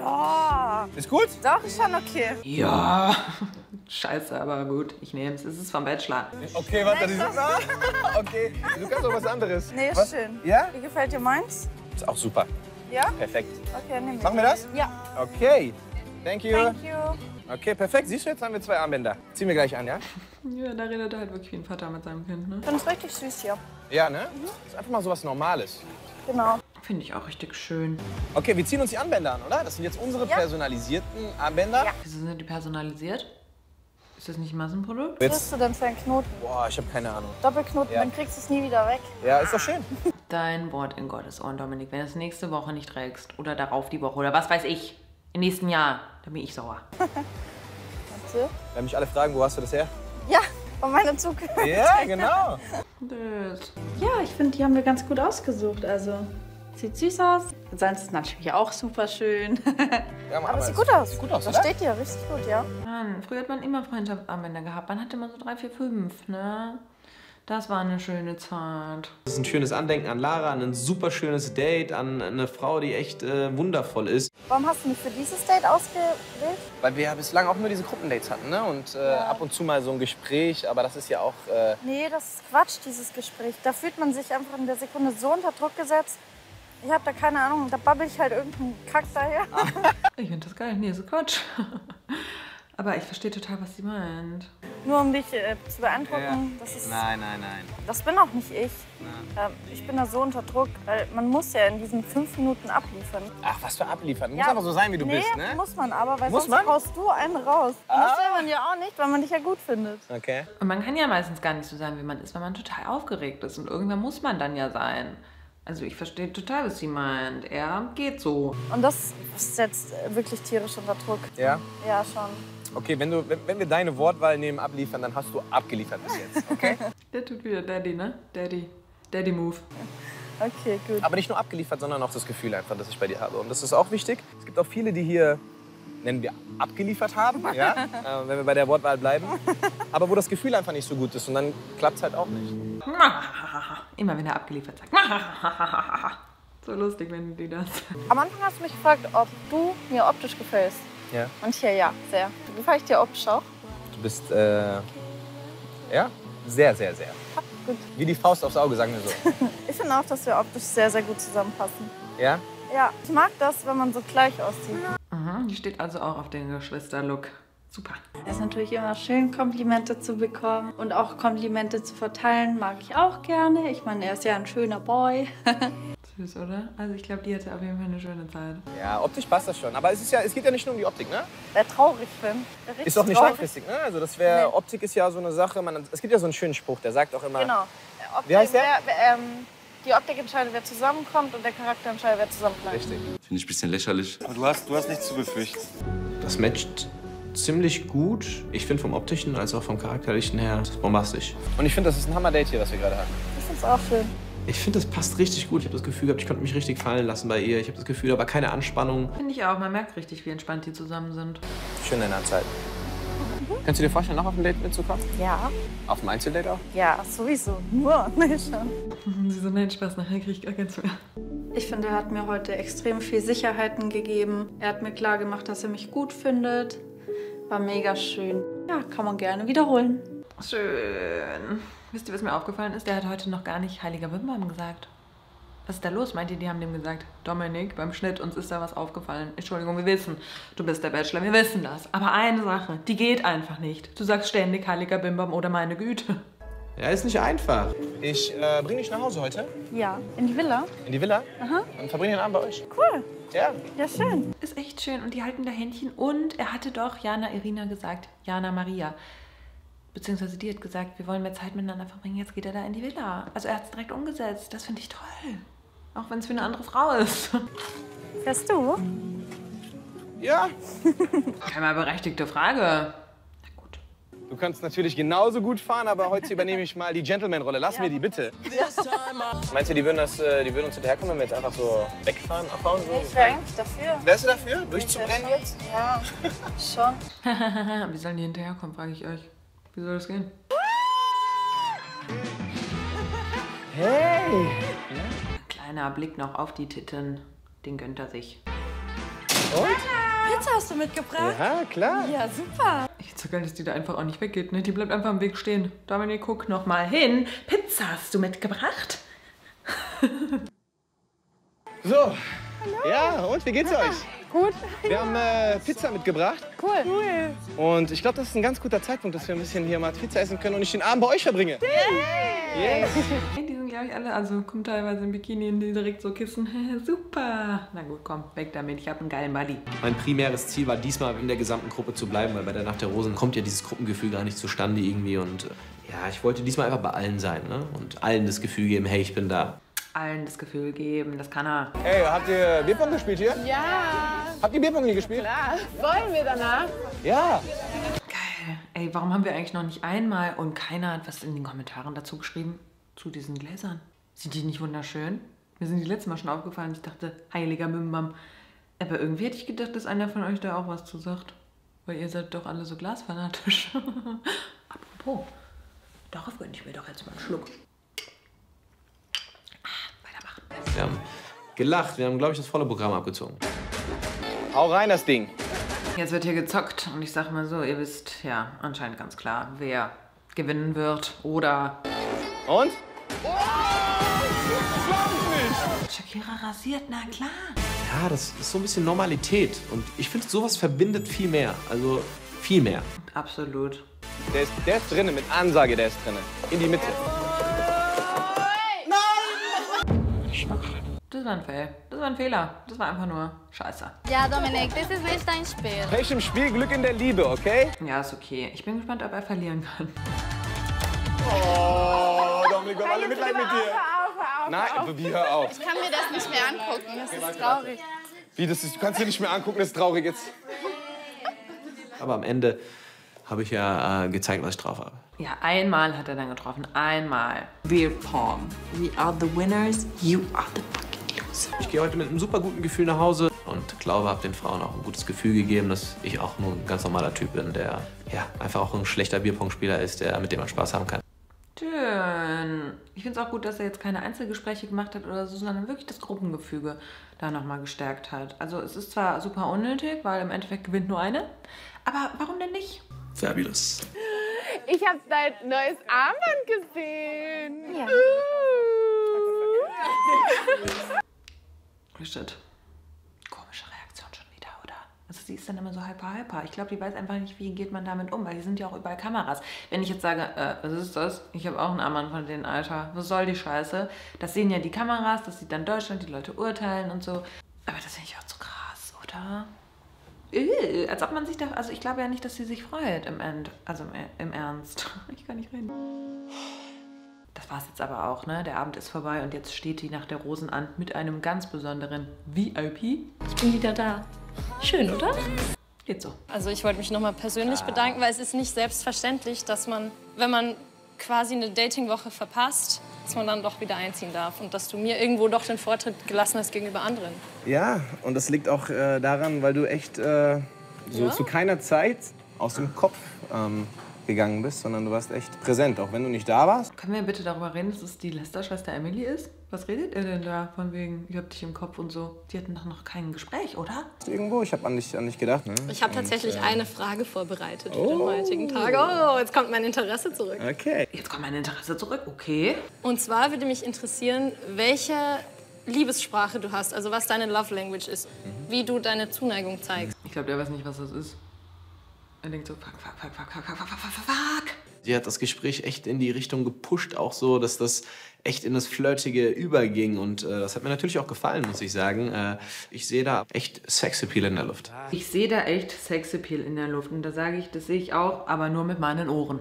Ja. Ist gut? Doch, ist schon okay. Ja. Scheiße, aber gut. Ich nehme es. Es ist vom Bachelor. Okay, warte, die sind da. Okay, du kannst auch was anderes. Nee, ist was? schön. Ja? Wie gefällt dir meins? Ist auch super. Ja? Perfekt. Okay, nehmen wir. Machen wir das? Ja. Okay. Thank you. Thank you. Okay, perfekt. Siehst du, jetzt haben wir zwei Armbänder. Ziehen wir gleich an, ja? Ja, da redet er halt wirklich wie ein Vater mit seinem Kind, ne? Ich finde es richtig süß hier. Ja, ne? Ist einfach mal so was Normales. Genau. Finde ich auch richtig schön. Okay, wir ziehen uns die Armbänder an, oder? Das sind jetzt unsere Ja. personalisierten Armbänder. Ja. Wieso sind die personalisiert? Ist das nicht ein Massenprodukt? Was kriegst du denn für einen Knoten? Boah, ich habe keine Ahnung. Doppelknoten, Ja. dann kriegst du es nie wieder weg. Ja, ist doch schön. Dein Wort in Gottes Ohren, Dominik. Wenn du es nächste Woche nicht trägst oder darauf die Woche oder was weiß ich, im nächsten Jahr, dann bin ich sauer. Warte. Wenn mich alle fragen, wo hast du das her? Ja, von meiner Zukunft. Ja, genau. Das. Ja, ich finde, die haben wir ganz gut ausgesucht. Also, sieht süß aus. Sonst ist natürlich auch super schön. Ja, Aber es sieht gut aus. Gut aus, Das oder? steht dir richtig gut, ja. Mann, früher hat man immer Freundschaftsarmbänder gehabt. Man hatte immer so drei, vier, fünf, ne? Das war eine schöne Zeit. Das ist ein schönes Andenken an Lara, an ein super schönes Date, an eine Frau, die echt äh, wundervoll ist. Warum hast du mich für dieses Date ausgewählt? Weil wir ja bislang auch nur diese Gruppendates hatten, ne? Und äh, Ja. ab und zu mal so ein Gespräch, aber das ist ja auch... Äh, Nee, das ist Quatsch, dieses Gespräch. Da fühlt man sich einfach in der Sekunde so unter Druck gesetzt. Ich habe da keine Ahnung, da babbel ich halt irgendeinen Kack daher. Ich finde das geil. Nee, so Quatsch. Aber ich verstehe total, was sie meint. Nur um dich äh, zu beeindrucken. Ja. Das, ist, Nein, nein, nein. das bin auch nicht ich. Ähm, ich bin da so unter Druck, weil man muss ja in diesen fünf Minuten abliefern. Ach, was für abliefern. Muss Ja, einfach so sein, wie du nee, bist, ne? muss man aber, weil Muss sonst man? haust du einen raus. Und Ah. das will man ja auch nicht, weil man dich ja gut findet. Okay. Und man kann ja meistens gar nicht so sein, wie man ist, weil man total aufgeregt ist. Und irgendwann muss man dann ja sein. Also ich verstehe total, was sie meint. Er geht so. Und das setzt äh, wirklich tierisch unter Druck. Ja? Ja, schon. Okay, wenn, du, wenn, wenn wir deine Wortwahl nehmen, abliefern, dann hast du abgeliefert bis jetzt, okay? Der tut wieder Daddy, ne? Daddy. Daddy-Move. Okay, gut. Aber nicht nur abgeliefert, sondern auch das Gefühl einfach, das ich bei dir habe. Und das ist auch wichtig. Es gibt auch viele, die hier, nennen wir, abgeliefert haben, ja? äh, wenn wir bei der Wortwahl bleiben. Aber wo das Gefühl einfach nicht so gut ist und dann klappt es halt auch nicht. Immer wenn er abgeliefert sagt. So lustig, wenn die das. Am Anfang hast du mich gefragt, ob du mir optisch gefällst. Ja. Und hier ja, sehr. Gefällt ich dir optisch auch? Du bist, äh, ja, sehr, sehr, sehr. Gut. Wie die Faust aufs Auge, sagen wir so. Ich finde auch, dass wir optisch sehr, sehr gut zusammenpassen. Ja? Ja, ich mag das, wenn man so gleich aussieht. Mhm. Die steht also auch auf den Geschwisterlook. Super. Es ist natürlich immer schön, Komplimente zu bekommen und auch Komplimente zu verteilen, mag ich auch gerne. Ich meine, er ist ja ein schöner Boy. Süß, oder? Also ich glaube, die hatte auf jeden Fall eine schöne Zeit. Ja, optisch passt das schon. Aber es, ist ja, es geht ja nicht nur um die Optik, ne? Wer traurig bin. Ist doch nicht langfristig, ne? Also das wäre, nee. Optik ist ja so eine Sache, man, es gibt ja so einen schönen Spruch, der sagt auch immer... Genau. Optik, wie heißt der? Wer, wer, ähm, die Optik entscheidet, wer zusammenkommt und der Charakter entscheidet, wer zusammenbleibt. Richtig. Finde ich ein bisschen lächerlich. Aber du hast, du hast nichts zu befürchten. Das matcht ziemlich gut. Ich finde vom optischen als auch vom charakterlichen her bombastisch. Und ich finde, das ist ein Hammer-Date hier, was wir gerade haben. Ich finde es auch schön. Ich finde, das passt richtig gut. Ich habe das Gefühl gehabt, ich konnte mich richtig fallen lassen bei ihr. Ich habe das Gefühl, da war keine Anspannung. Finde ich auch. Man merkt richtig, wie entspannt die zusammen sind. Schön in der Zeit. Mhm. Kannst du dir vorstellen, noch auf ein Date mitzukommen? Ja. Auf ein Einzeldate auch? Ja, sowieso. Nur, nee, schon. Sie so, nein, Spaß, nachher kriege ich gar keins mehr. Ich finde, er hat mir heute extrem viel Sicherheiten gegeben. Er hat mir klar gemacht, dass er mich gut findet. War mega schön. Ja, kann man gerne wiederholen. Schön. Wisst ihr, was mir aufgefallen ist? Der hat heute noch gar nicht Heiliger Bimbam gesagt. Was ist da los? Meint ihr, die haben dem gesagt, Dominik, beim Schnitt, uns ist da was aufgefallen. Entschuldigung, wir wissen, du bist der Bachelor, wir wissen das. Aber eine Sache, die geht einfach nicht. Du sagst ständig Heiliger Bimbam oder meine Güte. Ja, ist nicht einfach. Ich äh, bring dich nach Hause heute. Ja, in die Villa. In die Villa? Aha. Und verbring den Abend bei euch. Cool. Ja. Ja, schön. Ist echt schön und die halten da Händchen. Und er hatte doch Jana Irina gesagt, Jana Maria. Beziehungsweise die hat gesagt, wir wollen mehr Zeit miteinander verbringen, jetzt geht er da in die Villa. Also er hat es direkt umgesetzt. Das finde ich toll. Auch wenn es für eine andere Frau ist. Fährst du? Ja. Keine berechtigte Frage. Du kannst natürlich genauso gut fahren, aber heute übernehme ich mal die Gentleman-Rolle. Lass ja. mir die bitte. Meinst du, die würden, das, die würden uns hinterherkommen, wenn wir jetzt einfach so wegfahren, abhauen? So? Ich wäre eigentlich dafür. Wärst du dafür, durchzubrennen jetzt? Ja, schon. Wie sollen die hinterherkommen, frage ich euch. Wie soll das gehen? Hey! Kleiner Blick noch auf die Titten. Den gönnt er sich. Und? Pizza hast du mitgebracht? Ja, klar. Ja, super. Ich find's so geil, dass die da einfach auch nicht weggeht, ne? Die bleibt einfach am Weg stehen. Dominik, guck noch mal hin. Pizza hast du mitgebracht? So. Hallo. Ja, und wie geht's euch? Gut. Wir haben äh, Pizza mitgebracht. Cool. cool. Und ich glaube, das ist ein ganz guter Zeitpunkt, dass wir ein bisschen hier mal Pizza essen können und ich den Abend bei euch verbringe. Yay. Yeah. Die sind, glaube ich, alle, also kommt teilweise im Bikini und die direkt so kissen. Super. Na gut, komm, weg damit. Ich habe einen geilen Buddy. Mein primäres Ziel war diesmal in der gesamten Gruppe zu bleiben, weil bei der Nacht der Rosen kommt ja dieses Gruppengefühl gar nicht zustande irgendwie. Und ja, ich wollte diesmal einfach bei allen sein, ne? Und allen das Gefühl geben, hey, ich bin da. Allen das Gefühl geben, das kann er. Hey, habt ihr Bierpong gespielt hier? Ja. Habt ihr Bierpong hier gespielt? Klar. Wollen wir danach? Ja. Geil. Ey, warum haben wir eigentlich noch nicht einmal und keiner hat was in den Kommentaren dazu geschrieben? Zu diesen Gläsern. Sind die nicht wunderschön? Mir sind die letztes Mal schon aufgefallen. Ich dachte, heiliger Bimbam. Aber irgendwie hätte ich gedacht, dass einer von euch da auch was zu sagt. Weil ihr seid doch alle so glasfanatisch. Apropos, darauf gönne ich mir doch jetzt mal einen Schluck. Wir haben gelacht, wir haben, glaube ich, das volle Programm abgezogen. Hau rein, das Ding. Jetzt wird hier gezockt und ich sag mal so, ihr wisst ja anscheinend ganz klar, wer gewinnen wird oder... Und? Oh, Shakira rasiert, na klar. Ja, das ist so ein bisschen Normalität und ich finde, sowas verbindet viel mehr, also viel mehr. Absolut. Der ist, der ist drinnen, mit Ansage, der ist drinnen. In die Mitte. Das war ein Fail. Das war ein Fehler. Das war einfach nur Scheiße. Ja, Dominik, das ist nicht dein Spiel. Pech im Spiel, Glück in der Liebe, okay? Ja, ist okay. Ich bin gespannt, ob er verlieren kann. Oh, Dominik, wir haben alle Mitleid mit dir. Hör auf, hör auf, Nein, hör auf. wie, hör auf. Ich kann mir das nicht mehr angucken, das ist traurig. Wie, das ist, du kannst dir nicht mehr angucken, das ist traurig jetzt. Aber am Ende habe ich ja äh, gezeigt, was ich drauf habe. Ja, einmal hat er dann getroffen. Einmal. Beer Pong. We are the winners, you are the fucking losers. Ich gehe heute mit einem super guten Gefühl nach Hause und glaube, habe den Frauen auch ein gutes Gefühl gegeben, dass ich auch nur ein ganz normaler Typ bin, der ja, einfach auch ein schlechter Bierpong-Spieler ist, der, mit dem man Spaß haben kann. Schön. Ich finde es auch gut, dass er jetzt keine Einzelgespräche gemacht hat oder so, sondern wirklich das Gruppengefüge da nochmal gestärkt hat. Also es ist zwar super unnötig, weil im Endeffekt gewinnt nur eine, aber warum denn nicht? Fabulous. Ich habe dein neues Armband gesehen. Ja. Oh shit. Komische Reaktion schon wieder, oder? Also sie ist dann immer so hyper, hyper. Ich glaube, die weiß einfach nicht, wie geht man damit um, weil die sind ja auch überall Kameras. Wenn ich jetzt sage, äh, was ist das? Ich habe auch einen Armband von denen, Alter. Was soll die Scheiße? Das sehen ja die Kameras, das sieht dann Deutschland, die Leute urteilen und so. Aber das finde ich auch so krass, oder? Äh, als ob man sich da, also ich glaube ja nicht, dass sie sich freut im End, also im, im Ernst. Ich kann nicht reden. Das war's jetzt aber auch, ne? Der Abend ist vorbei und jetzt steht die nach der Rosenand mit einem ganz besonderen V I P. Ich bin wieder da. Schön, oder? Geht so. Also ich wollte mich nochmal persönlich bedanken, weil es ist nicht selbstverständlich, dass man, wenn man quasi eine Datingwoche verpasst, dass man dann doch wieder einziehen darf und dass du mir irgendwo doch den Vortritt gelassen hast gegenüber anderen. Ja, und das liegt auch äh, daran, weil du echt äh, so Ja? zu keiner Zeit aus dem Kopf ähm, gegangen bist, sondern du warst echt präsent, auch wenn du nicht da warst. Können wir bitte darüber reden, dass es die Lester-Schwester Emily ist? Was redet ihr denn da von wegen, ich hab dich im Kopf und so? Die hatten doch noch kein Gespräch, oder? Irgendwo, ich habe an dich, an dich gedacht. Ne? Ich habe tatsächlich Und, äh, eine Frage vorbereitet für Oh. den heutigen Tag. Oh, jetzt kommt mein Interesse zurück. Okay. Jetzt kommt mein Interesse zurück, okay. Und zwar würde mich interessieren, welche Liebessprache du hast, also was deine Love Language ist, wie du deine Zuneigung zeigst. Ich glaube, der weiß nicht, was das ist. Er denkt so, fuck, fuck, fuck, fuck, fuck, fuck, fuck, fuck, fuck, fuck. Sie hat das Gespräch echt in die Richtung gepusht, auch so, dass das echt in das Flirtige überging. Und äh, das hat mir natürlich auch gefallen, muss ich sagen. Äh, ich sehe da echt Sexappeal in der Luft. Ich sehe da echt Sexappeal in der Luft und da sage ich, das sehe ich auch, aber nur mit meinen Ohren.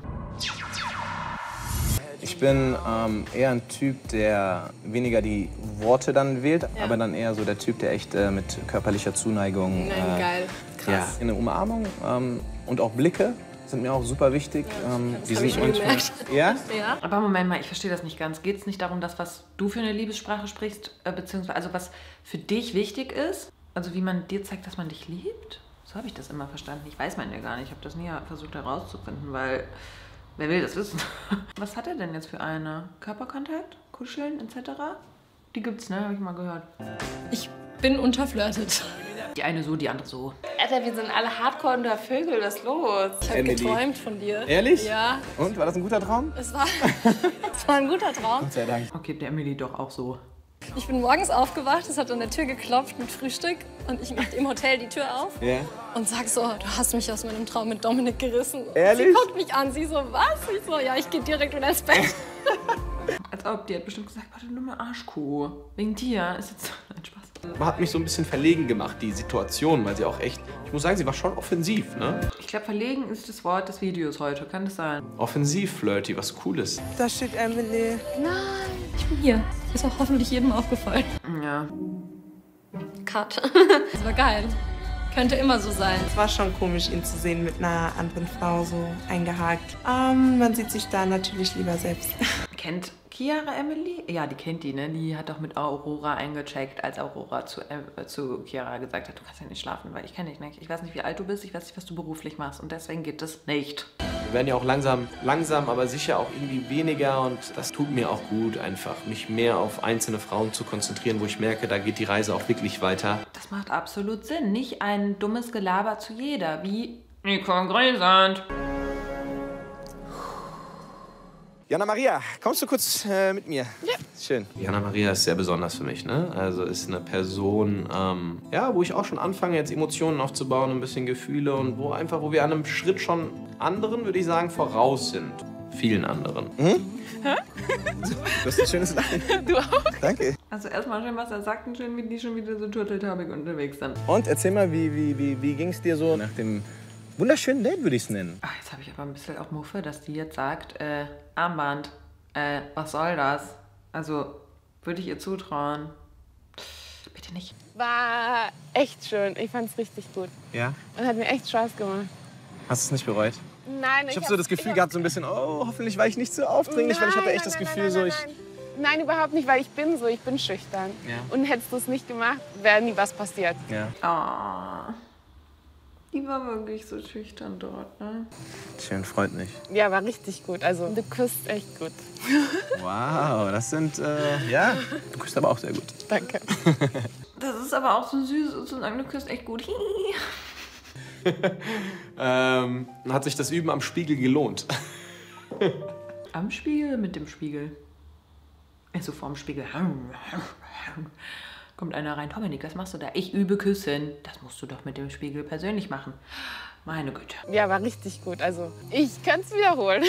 Ich bin ähm, eher ein Typ, der weniger die Worte dann wählt, Ja. aber dann eher so der Typ, der echt äh, mit körperlicher Zuneigung, Nein, äh, geil. Krass. ja, eine Umarmung ähm, und auch Blicke sind mir auch super wichtig. ähm, das die hab sind ich schon manchmal, gemerkt. ja? Ja. Aber Moment mal, ich verstehe das nicht ganz. Geht es nicht darum, dass was du für eine Liebessprache sprichst, äh, beziehungsweise also was für dich wichtig ist? Also wie man dir zeigt, dass man dich liebt? So habe ich das immer verstanden. Ich weiß man ja gar nicht. Ich habe das nie versucht herauszufinden, weil wer will das wissen? Was hat er denn jetzt für eine? Körperkontakt, Kuscheln et cetera? Die gibt's, ne? Habe ich mal gehört. Ich bin unterflirtet. Die eine so, die andere so. Alter, wir sind alle hardcore unter Vögel, was ist los? Ich habe Emily. geträumt von dir. Ehrlich? Ja. Und, war das ein guter Traum? Es war, es war ein guter Traum. Gott sei Dank. Okay, der Emily doch auch so. Ich bin morgens aufgewacht, es hat an der Tür geklopft mit Frühstück und ich mache im Hotel die Tür auf Ja. und sag so, du hast mich aus meinem Traum mit Dominik gerissen. Ehrlich? Sie guckt mich an, sie so, was? Ich so, ja, ich gehe direkt wieder ins Bett. Als ob, die hat bestimmt gesagt, warte, nur eine Arschkuh. Wegen dir ist jetzt ein Spaß. Hat mich so ein bisschen verlegen gemacht, die Situation, weil sie auch echt, ich muss sagen, sie war schon offensiv, ne? Ich glaube, verlegen ist das Wort des Videos heute. Kann das sein? Offensiv, flirty, was Cooles. Da steht Emily. Nein, ich bin hier. Ist auch hoffentlich jedem aufgefallen. Ja. Cut. Das war geil. Könnte immer so sein. Es war schon komisch, ihn zu sehen mit einer anderen Frau so eingehakt. Ähm, man sieht sich da natürlich lieber selbst. Kennt Chiara Emily? Ja, die kennt die, ne? Die hat doch mit Aurora eingecheckt, als Aurora zu, äh, zu Chiara gesagt hat, du kannst ja nicht schlafen, weil ich kenne dich nicht. Ich weiß nicht, wie alt du bist, ich weiß nicht, was du beruflich machst und deswegen geht das nicht. Wir werden ja auch langsam, langsam, aber sicher auch irgendwie weniger und das tut mir auch gut, einfach mich mehr auf einzelne Frauen zu konzentrieren, wo ich merke, da geht die Reise auch wirklich weiter. Das macht absolut Sinn. Nicht ein dummes Gelaber zu jeder, wie Nicole Gräsand. Jana Maria, kommst du kurz äh, mit mir? Ja. Schön. Jana Maria ist sehr besonders für mich, ne? Also ist eine Person, ähm, ja, wo ich auch schon anfange, jetzt Emotionen aufzubauen, ein bisschen Gefühle und wo einfach, wo wir an einem Schritt schon anderen, würde ich sagen, voraus sind. Vielen anderen. Mhm. Hä? Du hast ein schönes Lachen. Du auch? Danke. Also erstmal schön, was er sagt und schön, wie die schon wieder so turteltabig unterwegs sind. Und erzähl mal, wie, wie, wie, wie ging es dir so nach dem wunderschönen Date, würde ich es nennen? Ach, jetzt habe ich aber ein bisschen auch Muffe, dass die jetzt sagt, äh, Armband, äh, was soll das? Also, würde ich ihr zutrauen? Bitte nicht. War echt schön. Ich fand es richtig gut. Ja? Und hat mir echt Spaß gemacht. Hast du es nicht bereut? Nein, Ich habe so das Gefühl gehabt, so ein bisschen, oh, hoffentlich war ich nicht so aufdringlich, weil ich hatte echt das Gefühl, so ich... Nein, überhaupt nicht, weil ich bin so, ich bin schüchtern. Ja. Und hättest du es nicht gemacht, wäre nie was passiert. Ja. Oh. Die war wirklich so schüchtern dort, ne? Schön, freut mich. Ja, war richtig gut. Also, du küsst echt gut. Wow, das sind, äh, ja, du küsst aber auch sehr gut. Danke. Das ist aber auch so süß zu sagen, du küsst echt gut. ähm, hat sich das Üben am Spiegel gelohnt? Am Spiegel, mit dem Spiegel. Also vorm Spiegel. Kommt einer rein, Dominik, was machst du da? Ich übe Küssen. Das musst du doch mit dem Spiegel persönlich machen. Meine Güte. Ja, war richtig gut. Also, ich kann es wiederholen.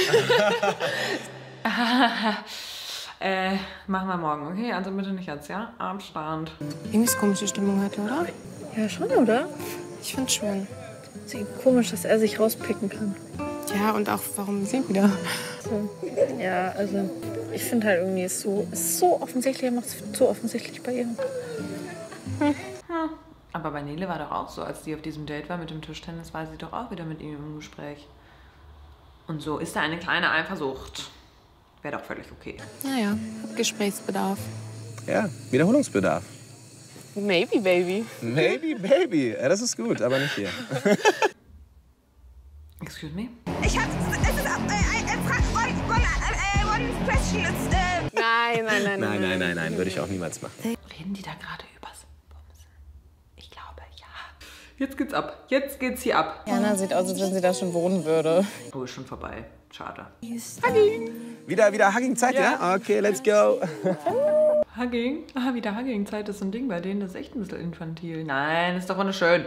äh, machen wir morgen, okay? Also bitte nicht jetzt, ja? Abstand. Irgendwie ist komische Stimmung heute, oder? Ja, schon, oder? Ich finde schon. Es ist komisch, dass er sich rauspicken kann. Ja, und auch, warum sie wieder? So. Ja, also ich finde halt irgendwie, es ist so, es ist so offensichtlich, er macht es so offensichtlich bei ihr. Hm. Hm. Aber bei Nele war doch auch so, als die auf diesem Date war mit dem Tischtennis, war sie doch auch wieder mit ihm im Gespräch. Und so ist da eine kleine Eifersucht. Wäre doch völlig okay. Naja, Gesprächsbedarf. Ja, Wiederholungsbedarf. Maybe, baby. Maybe, baby. Ja, das ist gut, aber nicht hier. Excuse me? Ich hab, es ist eine Frage, one question. Nein, nein, nein, nein. Nein, nein, nein, nein, würde ich auch niemals machen. Reden die da gerade übers Bumsen? Ich glaube, ja. Jetzt geht's ab. Jetzt geht's hier ab. Jana sieht aus, als wenn sie da schon wohnen würde. Oh, ist schon vorbei. Schade. Hugging. Wieder, wieder Hugging-Zeit, ja. ja? Okay, let's go. Hugging? Ah, wieder Hugging-Zeit ist so ein Ding bei denen, das ist echt ein bisschen infantil. Nein, ist doch wunderschön.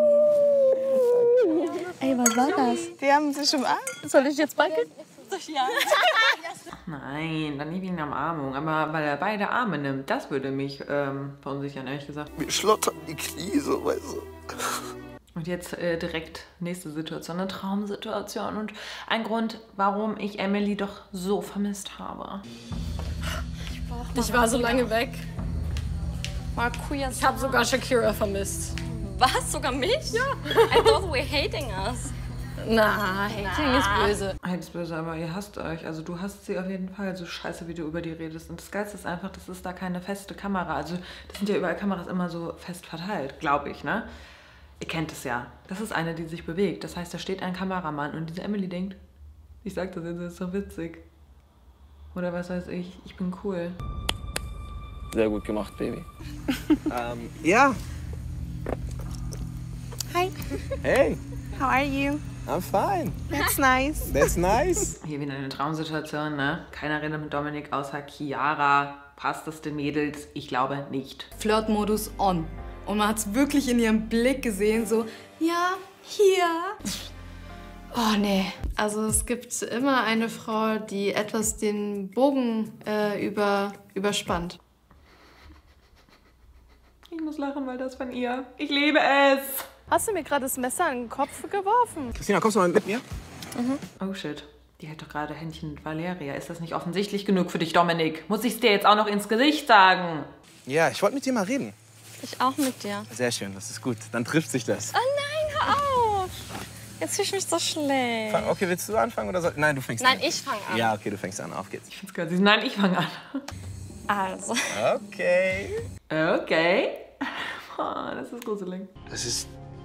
Ey, was war das? Die haben sich schon an. Soll ich jetzt balken? Ja. Nein, dann nicht wegen der Umarmung, aber weil er beide Arme nimmt, das würde mich ähm, verunsichern, ehrlich gesagt. Mir schlottern die Knie so, weißt du. Und jetzt äh, direkt nächste Situation, eine Traumsituation und ein Grund, warum ich Emily doch so vermisst habe. Ich war so lange weg. Marcuja, ich habe sogar Shakira vermisst. Was? Sogar mich? Ja. I thought we were hating us. Na, Hating Na. ist böse. Hating ist böse, aber ihr hasst euch. Also du hasst sie auf jeden Fall, so scheiße, wie du über die redest. Und das Geilste ist einfach, das ist da keine feste Kamera. Also das sind ja überall Kameras immer so fest verteilt, glaube ich, ne? Ihr kennt es ja. Das ist eine, die sich bewegt. Das heißt, da steht ein Kameramann und diese Emily denkt, ich sag das jetzt, das ist so witzig. Oder was weiß ich, ich bin cool. Sehr gut gemacht, Baby. ähm, ja. Hi. Hey. How are you? I'm fine. That's nice. That's nice. Hier wieder eine Traumsituation, ne? Keiner redet mit Dominik außer Chiara. Passt das den Mädels? Ich glaube nicht. Flirtmodus on. Und man hat es wirklich in ihrem Blick gesehen, so, ja, hier. Oh, nee. Also es gibt immer eine Frau, die etwas den Bogen äh, über, überspannt. Ich muss lachen, weil das von ihr. Ich liebe es. Hast du mir gerade das Messer in den Kopf geworfen? Christina, kommst du mal mit mir? Mhm. Oh shit. Die hält doch gerade Händchen mit Valeria. Ist das nicht offensichtlich genug für dich, Dominik? Muss ich es dir jetzt auch noch ins Gesicht sagen? Ja, ich wollte mit dir mal reden. Ich auch mit dir. Sehr schön, das ist gut. Dann trifft sich das. Oh nein, hör auf. Jetzt fühle ich mich so schlecht. Okay, willst du anfangen oder soll... Nein, du fängst Nein, an. Nein, ich fange an. Ja, okay, du fängst an. Auf geht's. Ich find's geil. Nein, ich fange an. Also. Okay. Okay. Oh, das ist gruselig. Das ist...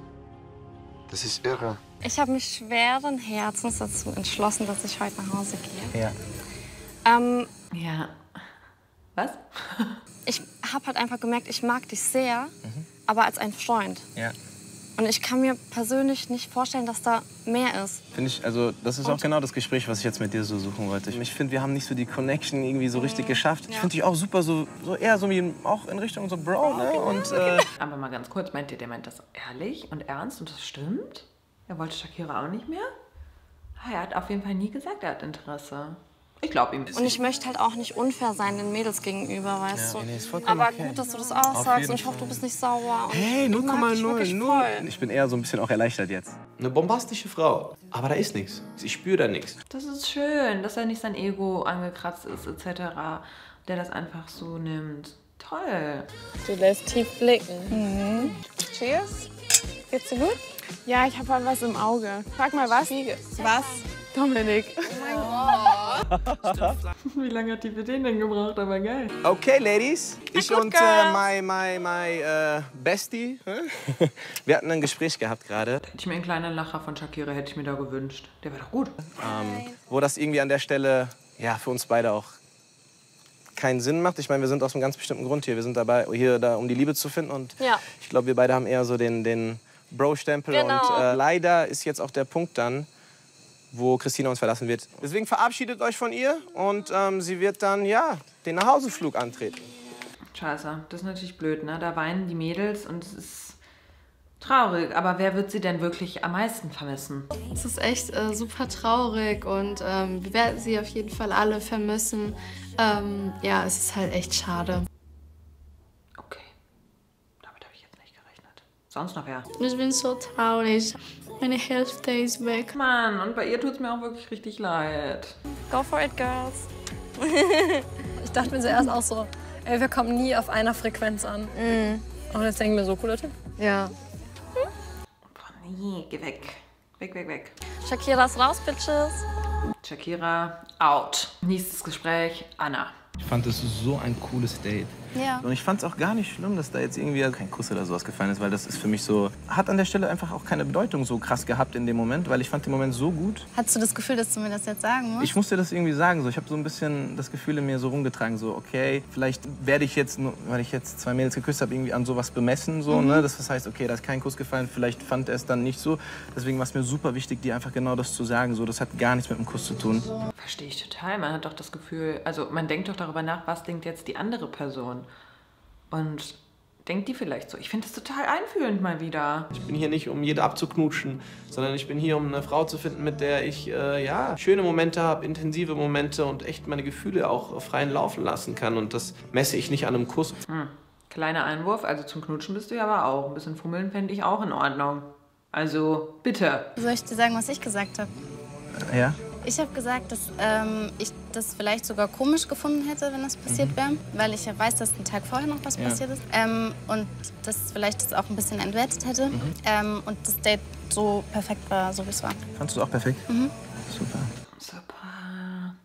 Das ist irre. Ich habe mich schweren Herzens dazu entschlossen, dass ich heute nach Hause gehe. Ja. Ähm, ja. Was? Ich habe halt einfach gemerkt, ich mag dich sehr, mhm. aber als ein Freund. Ja. Und ich kann mir persönlich nicht vorstellen, dass da mehr ist. Finde ich, also das ist Und? auch genau das Gespräch, was ich jetzt mit dir so suchen wollte. Ich finde, wir haben nicht so die Connection irgendwie so richtig geschafft. Ja. Ich finde dich auch super, so, so eher so wie auch in Richtung so Bro, ne? Und, äh aber mal ganz kurz, meint ihr, der meint das ehrlich und ernst und das stimmt? Er wollte Shakira auch nicht mehr? Er hat auf jeden Fall nie gesagt, er hat Interesse. Ich glaube ihm. Und ich möchte halt auch nicht unfair sein den Mädels gegenüber, weißt ja, du. Nee, ist vollkommen aber okay. gut, dass du das auch sagst und ich hoffe, du bist nicht sauer. Und hey, null Komma null. Ich, ich bin eher so ein bisschen auch erleichtert jetzt. Eine bombastische Frau, aber da ist nichts. Ich spüre da nichts. Das ist schön, dass er nicht sein Ego angekratzt ist et cetera. Der das einfach so nimmt. Toll. Du lässt tief blicken. Mhm. Cheers. Geht's dir gut? Ja, ich habe halt was im Auge. Frag mal was. Was? Dominik. Oh mein Gott. Wie lange hat die für den denn gebraucht? Aber geil. Okay, Ladies. Ich und äh, my, my, my äh, Bestie. Wir hatten ein Gespräch gehabt gerade. Hätte ich mir einen kleinen Lacher von Shakira hätte ich mir da gewünscht. Der wäre doch gut. Ähm, wo das irgendwie an der Stelle ja für uns beide auch keinen Sinn macht. Ich meine, wir sind aus einem ganz bestimmten Grund hier. Wir sind dabei, hier da, um die Liebe zu finden. Und ja. ich glaube, wir beide haben eher so den, den Bro-Stempel. Genau. Und äh, leider ist jetzt auch der Punkt dann, wo Christina uns verlassen wird. Deswegen verabschiedet euch von ihr und ähm, sie wird dann, ja, den Nachhauseflug antreten. Scheiße, das ist natürlich blöd, ne? Da weinen die Mädels und es ist traurig. Aber wer wird sie denn wirklich am meisten vermissen? Es ist echt äh, super traurig und ähm, wir werden sie auf jeden Fall alle vermissen. Ähm, ja, es ist halt echt schade. Okay, damit habe ich jetzt nicht gerechnet. Sonst noch wer? Ich bin so traurig. Meine Hälfte ist weg. Mann, und bei ihr tut es mir auch wirklich richtig leid. Go for it, girls. Ich dachte mir zuerst auch so, ey, wir kommen nie auf einer Frequenz an. Mm. Und jetzt denken wir so, cooler Typ. Ja. Boah, nee, geh weg. Weg, weg, weg. Shakira ist raus, Bitches. Shakira, out. Nächstes Gespräch, Anna. Ich fand es so ein cooles Date. Ja. Und ich fand es auch gar nicht schlimm, dass da jetzt irgendwie kein Kuss oder sowas gefallen ist, weil das ist für mich so, hat an der Stelle einfach auch keine Bedeutung so krass gehabt in dem Moment, weil ich fand den Moment so gut. Hattest du das Gefühl, dass du mir das jetzt sagen musst? Ich musste das irgendwie sagen, so. Ich habe so ein bisschen das Gefühl in mir so rumgetragen, so okay, vielleicht werde ich jetzt, weil ich jetzt zwei Mädels geküsst habe, irgendwie an sowas bemessen, so, Mhm. ne? Das heißt, okay, da ist kein Kuss gefallen, vielleicht fand er es dann nicht so. Deswegen war es mir super wichtig, dir einfach genau das zu sagen, so, das hat gar nichts mit dem Kuss zu tun. Verstehe ich total. Man hat doch das Gefühl, also man denkt doch darüber nach, was denkt jetzt die andere Person. Und denkt die vielleicht so. Ich finde das total einfühlend mal wieder. Ich bin hier nicht, um jede abzuknutschen, sondern ich bin hier, um eine Frau zu finden, mit der ich äh, ja, schöne Momente habe, intensive Momente und echt meine Gefühle auch freien Laufen lassen kann. Und das messe ich nicht an einem Kuss. Hm. Kleiner Einwurf, also zum Knutschen bist du ja aber auch. Ein bisschen fummeln fände ich auch in Ordnung. Also, bitte. Soll ich dir sagen, was ich gesagt habe? Ja? Ich habe gesagt, dass ähm, ich das vielleicht sogar komisch gefunden hätte, wenn das passiert Mhm. wäre. Weil ich ja weiß, dass einen Tag vorher noch was Ja. passiert ist. Ähm, und das vielleicht das auch ein bisschen entwertet hätte. Mhm. Ähm, und das Date so perfekt war, so wie es war. Fandest du auch perfekt? Mhm. Super. Super.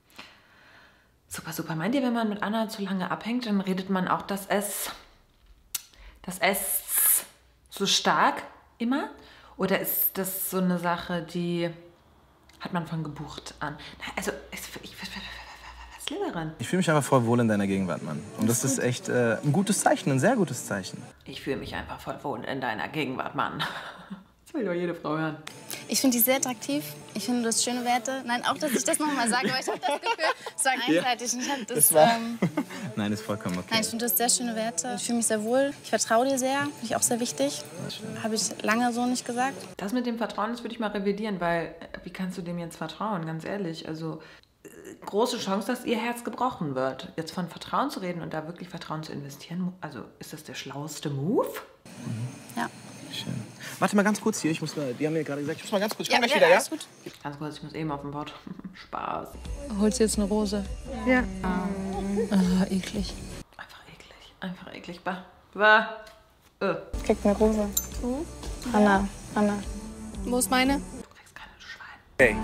Super, super. Meint ihr, wenn man mit Anna zu lange abhängt, dann redet man auch das S, das S so stark immer? Oder ist das so eine Sache, die hat man von Geburt an? Na, also, ich, ich, was Slytherin? Ich fühle mich einfach voll wohl in deiner Gegenwart, Mann. Und das ist echt äh, ein gutes Zeichen, ein sehr gutes Zeichen. Ich fühle mich einfach voll wohl in deiner Gegenwart, Mann. Das will doch jede Frau hören. Ich finde dich sehr attraktiv. Ich finde, du hast schöne Werte. Nein, auch, dass ich das noch mal sage, aber ich habe das Gefühl, es war einseitig. Und ich hab das, Das war- ähm, Nein, ist vollkommen okay. Nein, ich finde, du hast sehr schöne Werte. Ich fühle mich sehr wohl. Ich vertraue dir sehr. Finde ich auch sehr wichtig. Habe ich lange so nicht gesagt. Das mit dem Vertrauen, das würde ich mal revidieren, weil äh, wie kannst du dem jetzt vertrauen, ganz ehrlich? Also äh, große Chance, dass ihr Herz gebrochen wird. Jetzt von Vertrauen zu reden und da wirklich Vertrauen zu investieren, also ist das der schlauste Move? Ja. Schön. Warte mal ganz kurz hier, ich muss mal, die haben mir gerade gesagt, ich muss mal ganz kurz, ich Ja, komm gleich ja, wieder, ja? alles gut. Ganz kurz, ich muss eben auf den Pott. Spaß. Holst du jetzt eine Rose? Ja. Ah, eklig. Einfach eklig. Bah. Bah. Äh. Krieg eine Rose. Anna, Anna. Wo ist meine? Hey.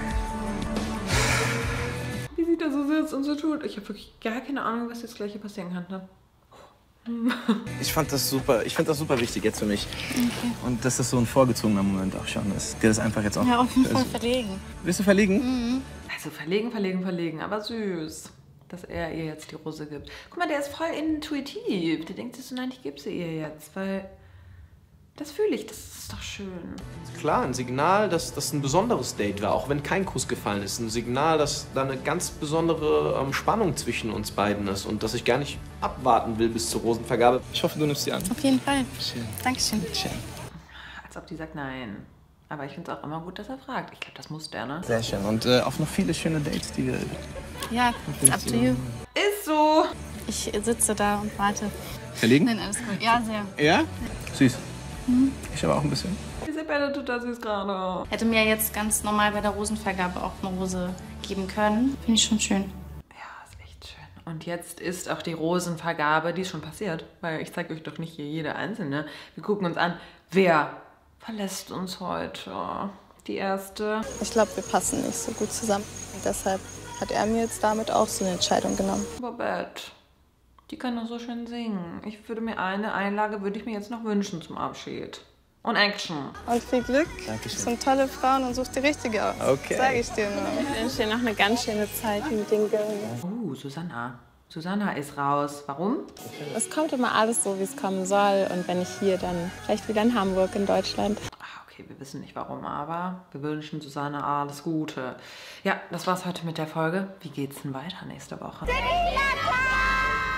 Wie sie da so sitzt und so tut. Ich habe wirklich gar keine Ahnung, was jetzt gleich hier passieren kann. Ne? Ich fand das super, ich finde das super wichtig jetzt für mich. Okay. Und dass das so ein vorgezogener Moment auch schon ist. Der das einfach jetzt auch... Ja, auf jeden Fall verlegen. Willst du verlegen? Mhm. Also verlegen, verlegen, verlegen. Aber süß, dass er ihr jetzt die Rose gibt. Guck mal, der ist voll intuitiv. Der denkt sich so, nein, ich gebe sie ihr jetzt. Weil das fühle ich, das ist doch schön. Klar, ein Signal, dass das ein besonderes Date war, auch wenn kein Kuss gefallen ist. Ein Signal, dass da eine ganz besondere ähm, Spannung zwischen uns beiden ist und dass ich gar nicht abwarten will bis zur Rosenvergabe. Ich hoffe, du nimmst sie an. Auf jeden Fall. Schön. Dankeschön. Schön. Als ob die sagt nein. Aber ich finde es auch immer gut, dass er fragt. Ich glaube, das muss der, ne? Sehr schön. Und äh, auf noch viele schöne Dates, die wir... Ja, it's up to you. Ist so. Ich sitze da und warte. Verlegen? Nein, alles gut. Ja, sehr. Ja? Süß. Mhm. Ich aber auch ein bisschen. Isabella tut das süß gerade. Hätte mir jetzt ganz normal bei der Rosenvergabe auch eine Rose geben können. Finde ich schon schön. Und jetzt ist auch die Rosenvergabe, die ist schon passiert. Weil ich zeige euch doch nicht hier jede einzelne. Wir gucken uns an, wer verlässt uns heute. Die erste. Ich glaube, wir passen nicht so gut zusammen. Und deshalb hat er mir jetzt damit auch so eine Entscheidung genommen. Babette. Die kann doch so schön singen. Ich würde mir eine Einlage, würde ich mir jetzt noch wünschen zum Abschied. Und Action. Und viel Glück. Dankeschön. Das sind tolle Frauen und such die richtige aus. Okay. Sag ich dir nur. Ich wünsche dir noch eine ganz schöne Zeit mit den Girls. Oh, Susanna. Susanna ist raus. Warum? Es kommt immer alles so, wie es kommen soll. Und wenn nicht hier, dann vielleicht wieder in Hamburg, in Deutschland. Okay, wir wissen nicht warum, aber wir wünschen Susanna alles Gute. Ja, das war's heute mit der Folge. Wie geht's denn weiter nächste Woche?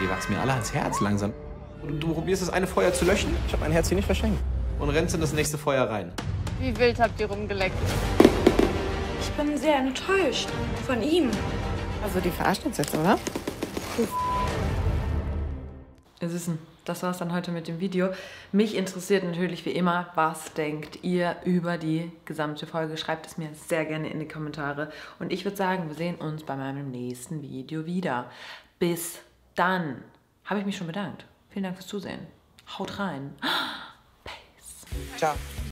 Die wachsen mir alle ans Herz langsam. Du, du probierst das eine Feuer zu löschen? Ich habe mein Herz hier nicht verschenkt. Und rennst in das nächste Feuer rein. Wie wild habt ihr rumgeleckt? Ich bin sehr enttäuscht von ihm. Also die verarscht uns jetzt, oder? Ihr Süßen, das war's dann heute mit dem Video. Mich interessiert natürlich wie immer, was denkt ihr über die gesamte Folge? Schreibt es mir sehr gerne in die Kommentare. Und ich würde sagen, wir sehen uns bei meinem nächsten Video wieder. Bis dann. Habe ich mich schon bedankt. Vielen Dank fürs Zusehen. Haut rein. Peace. Ciao.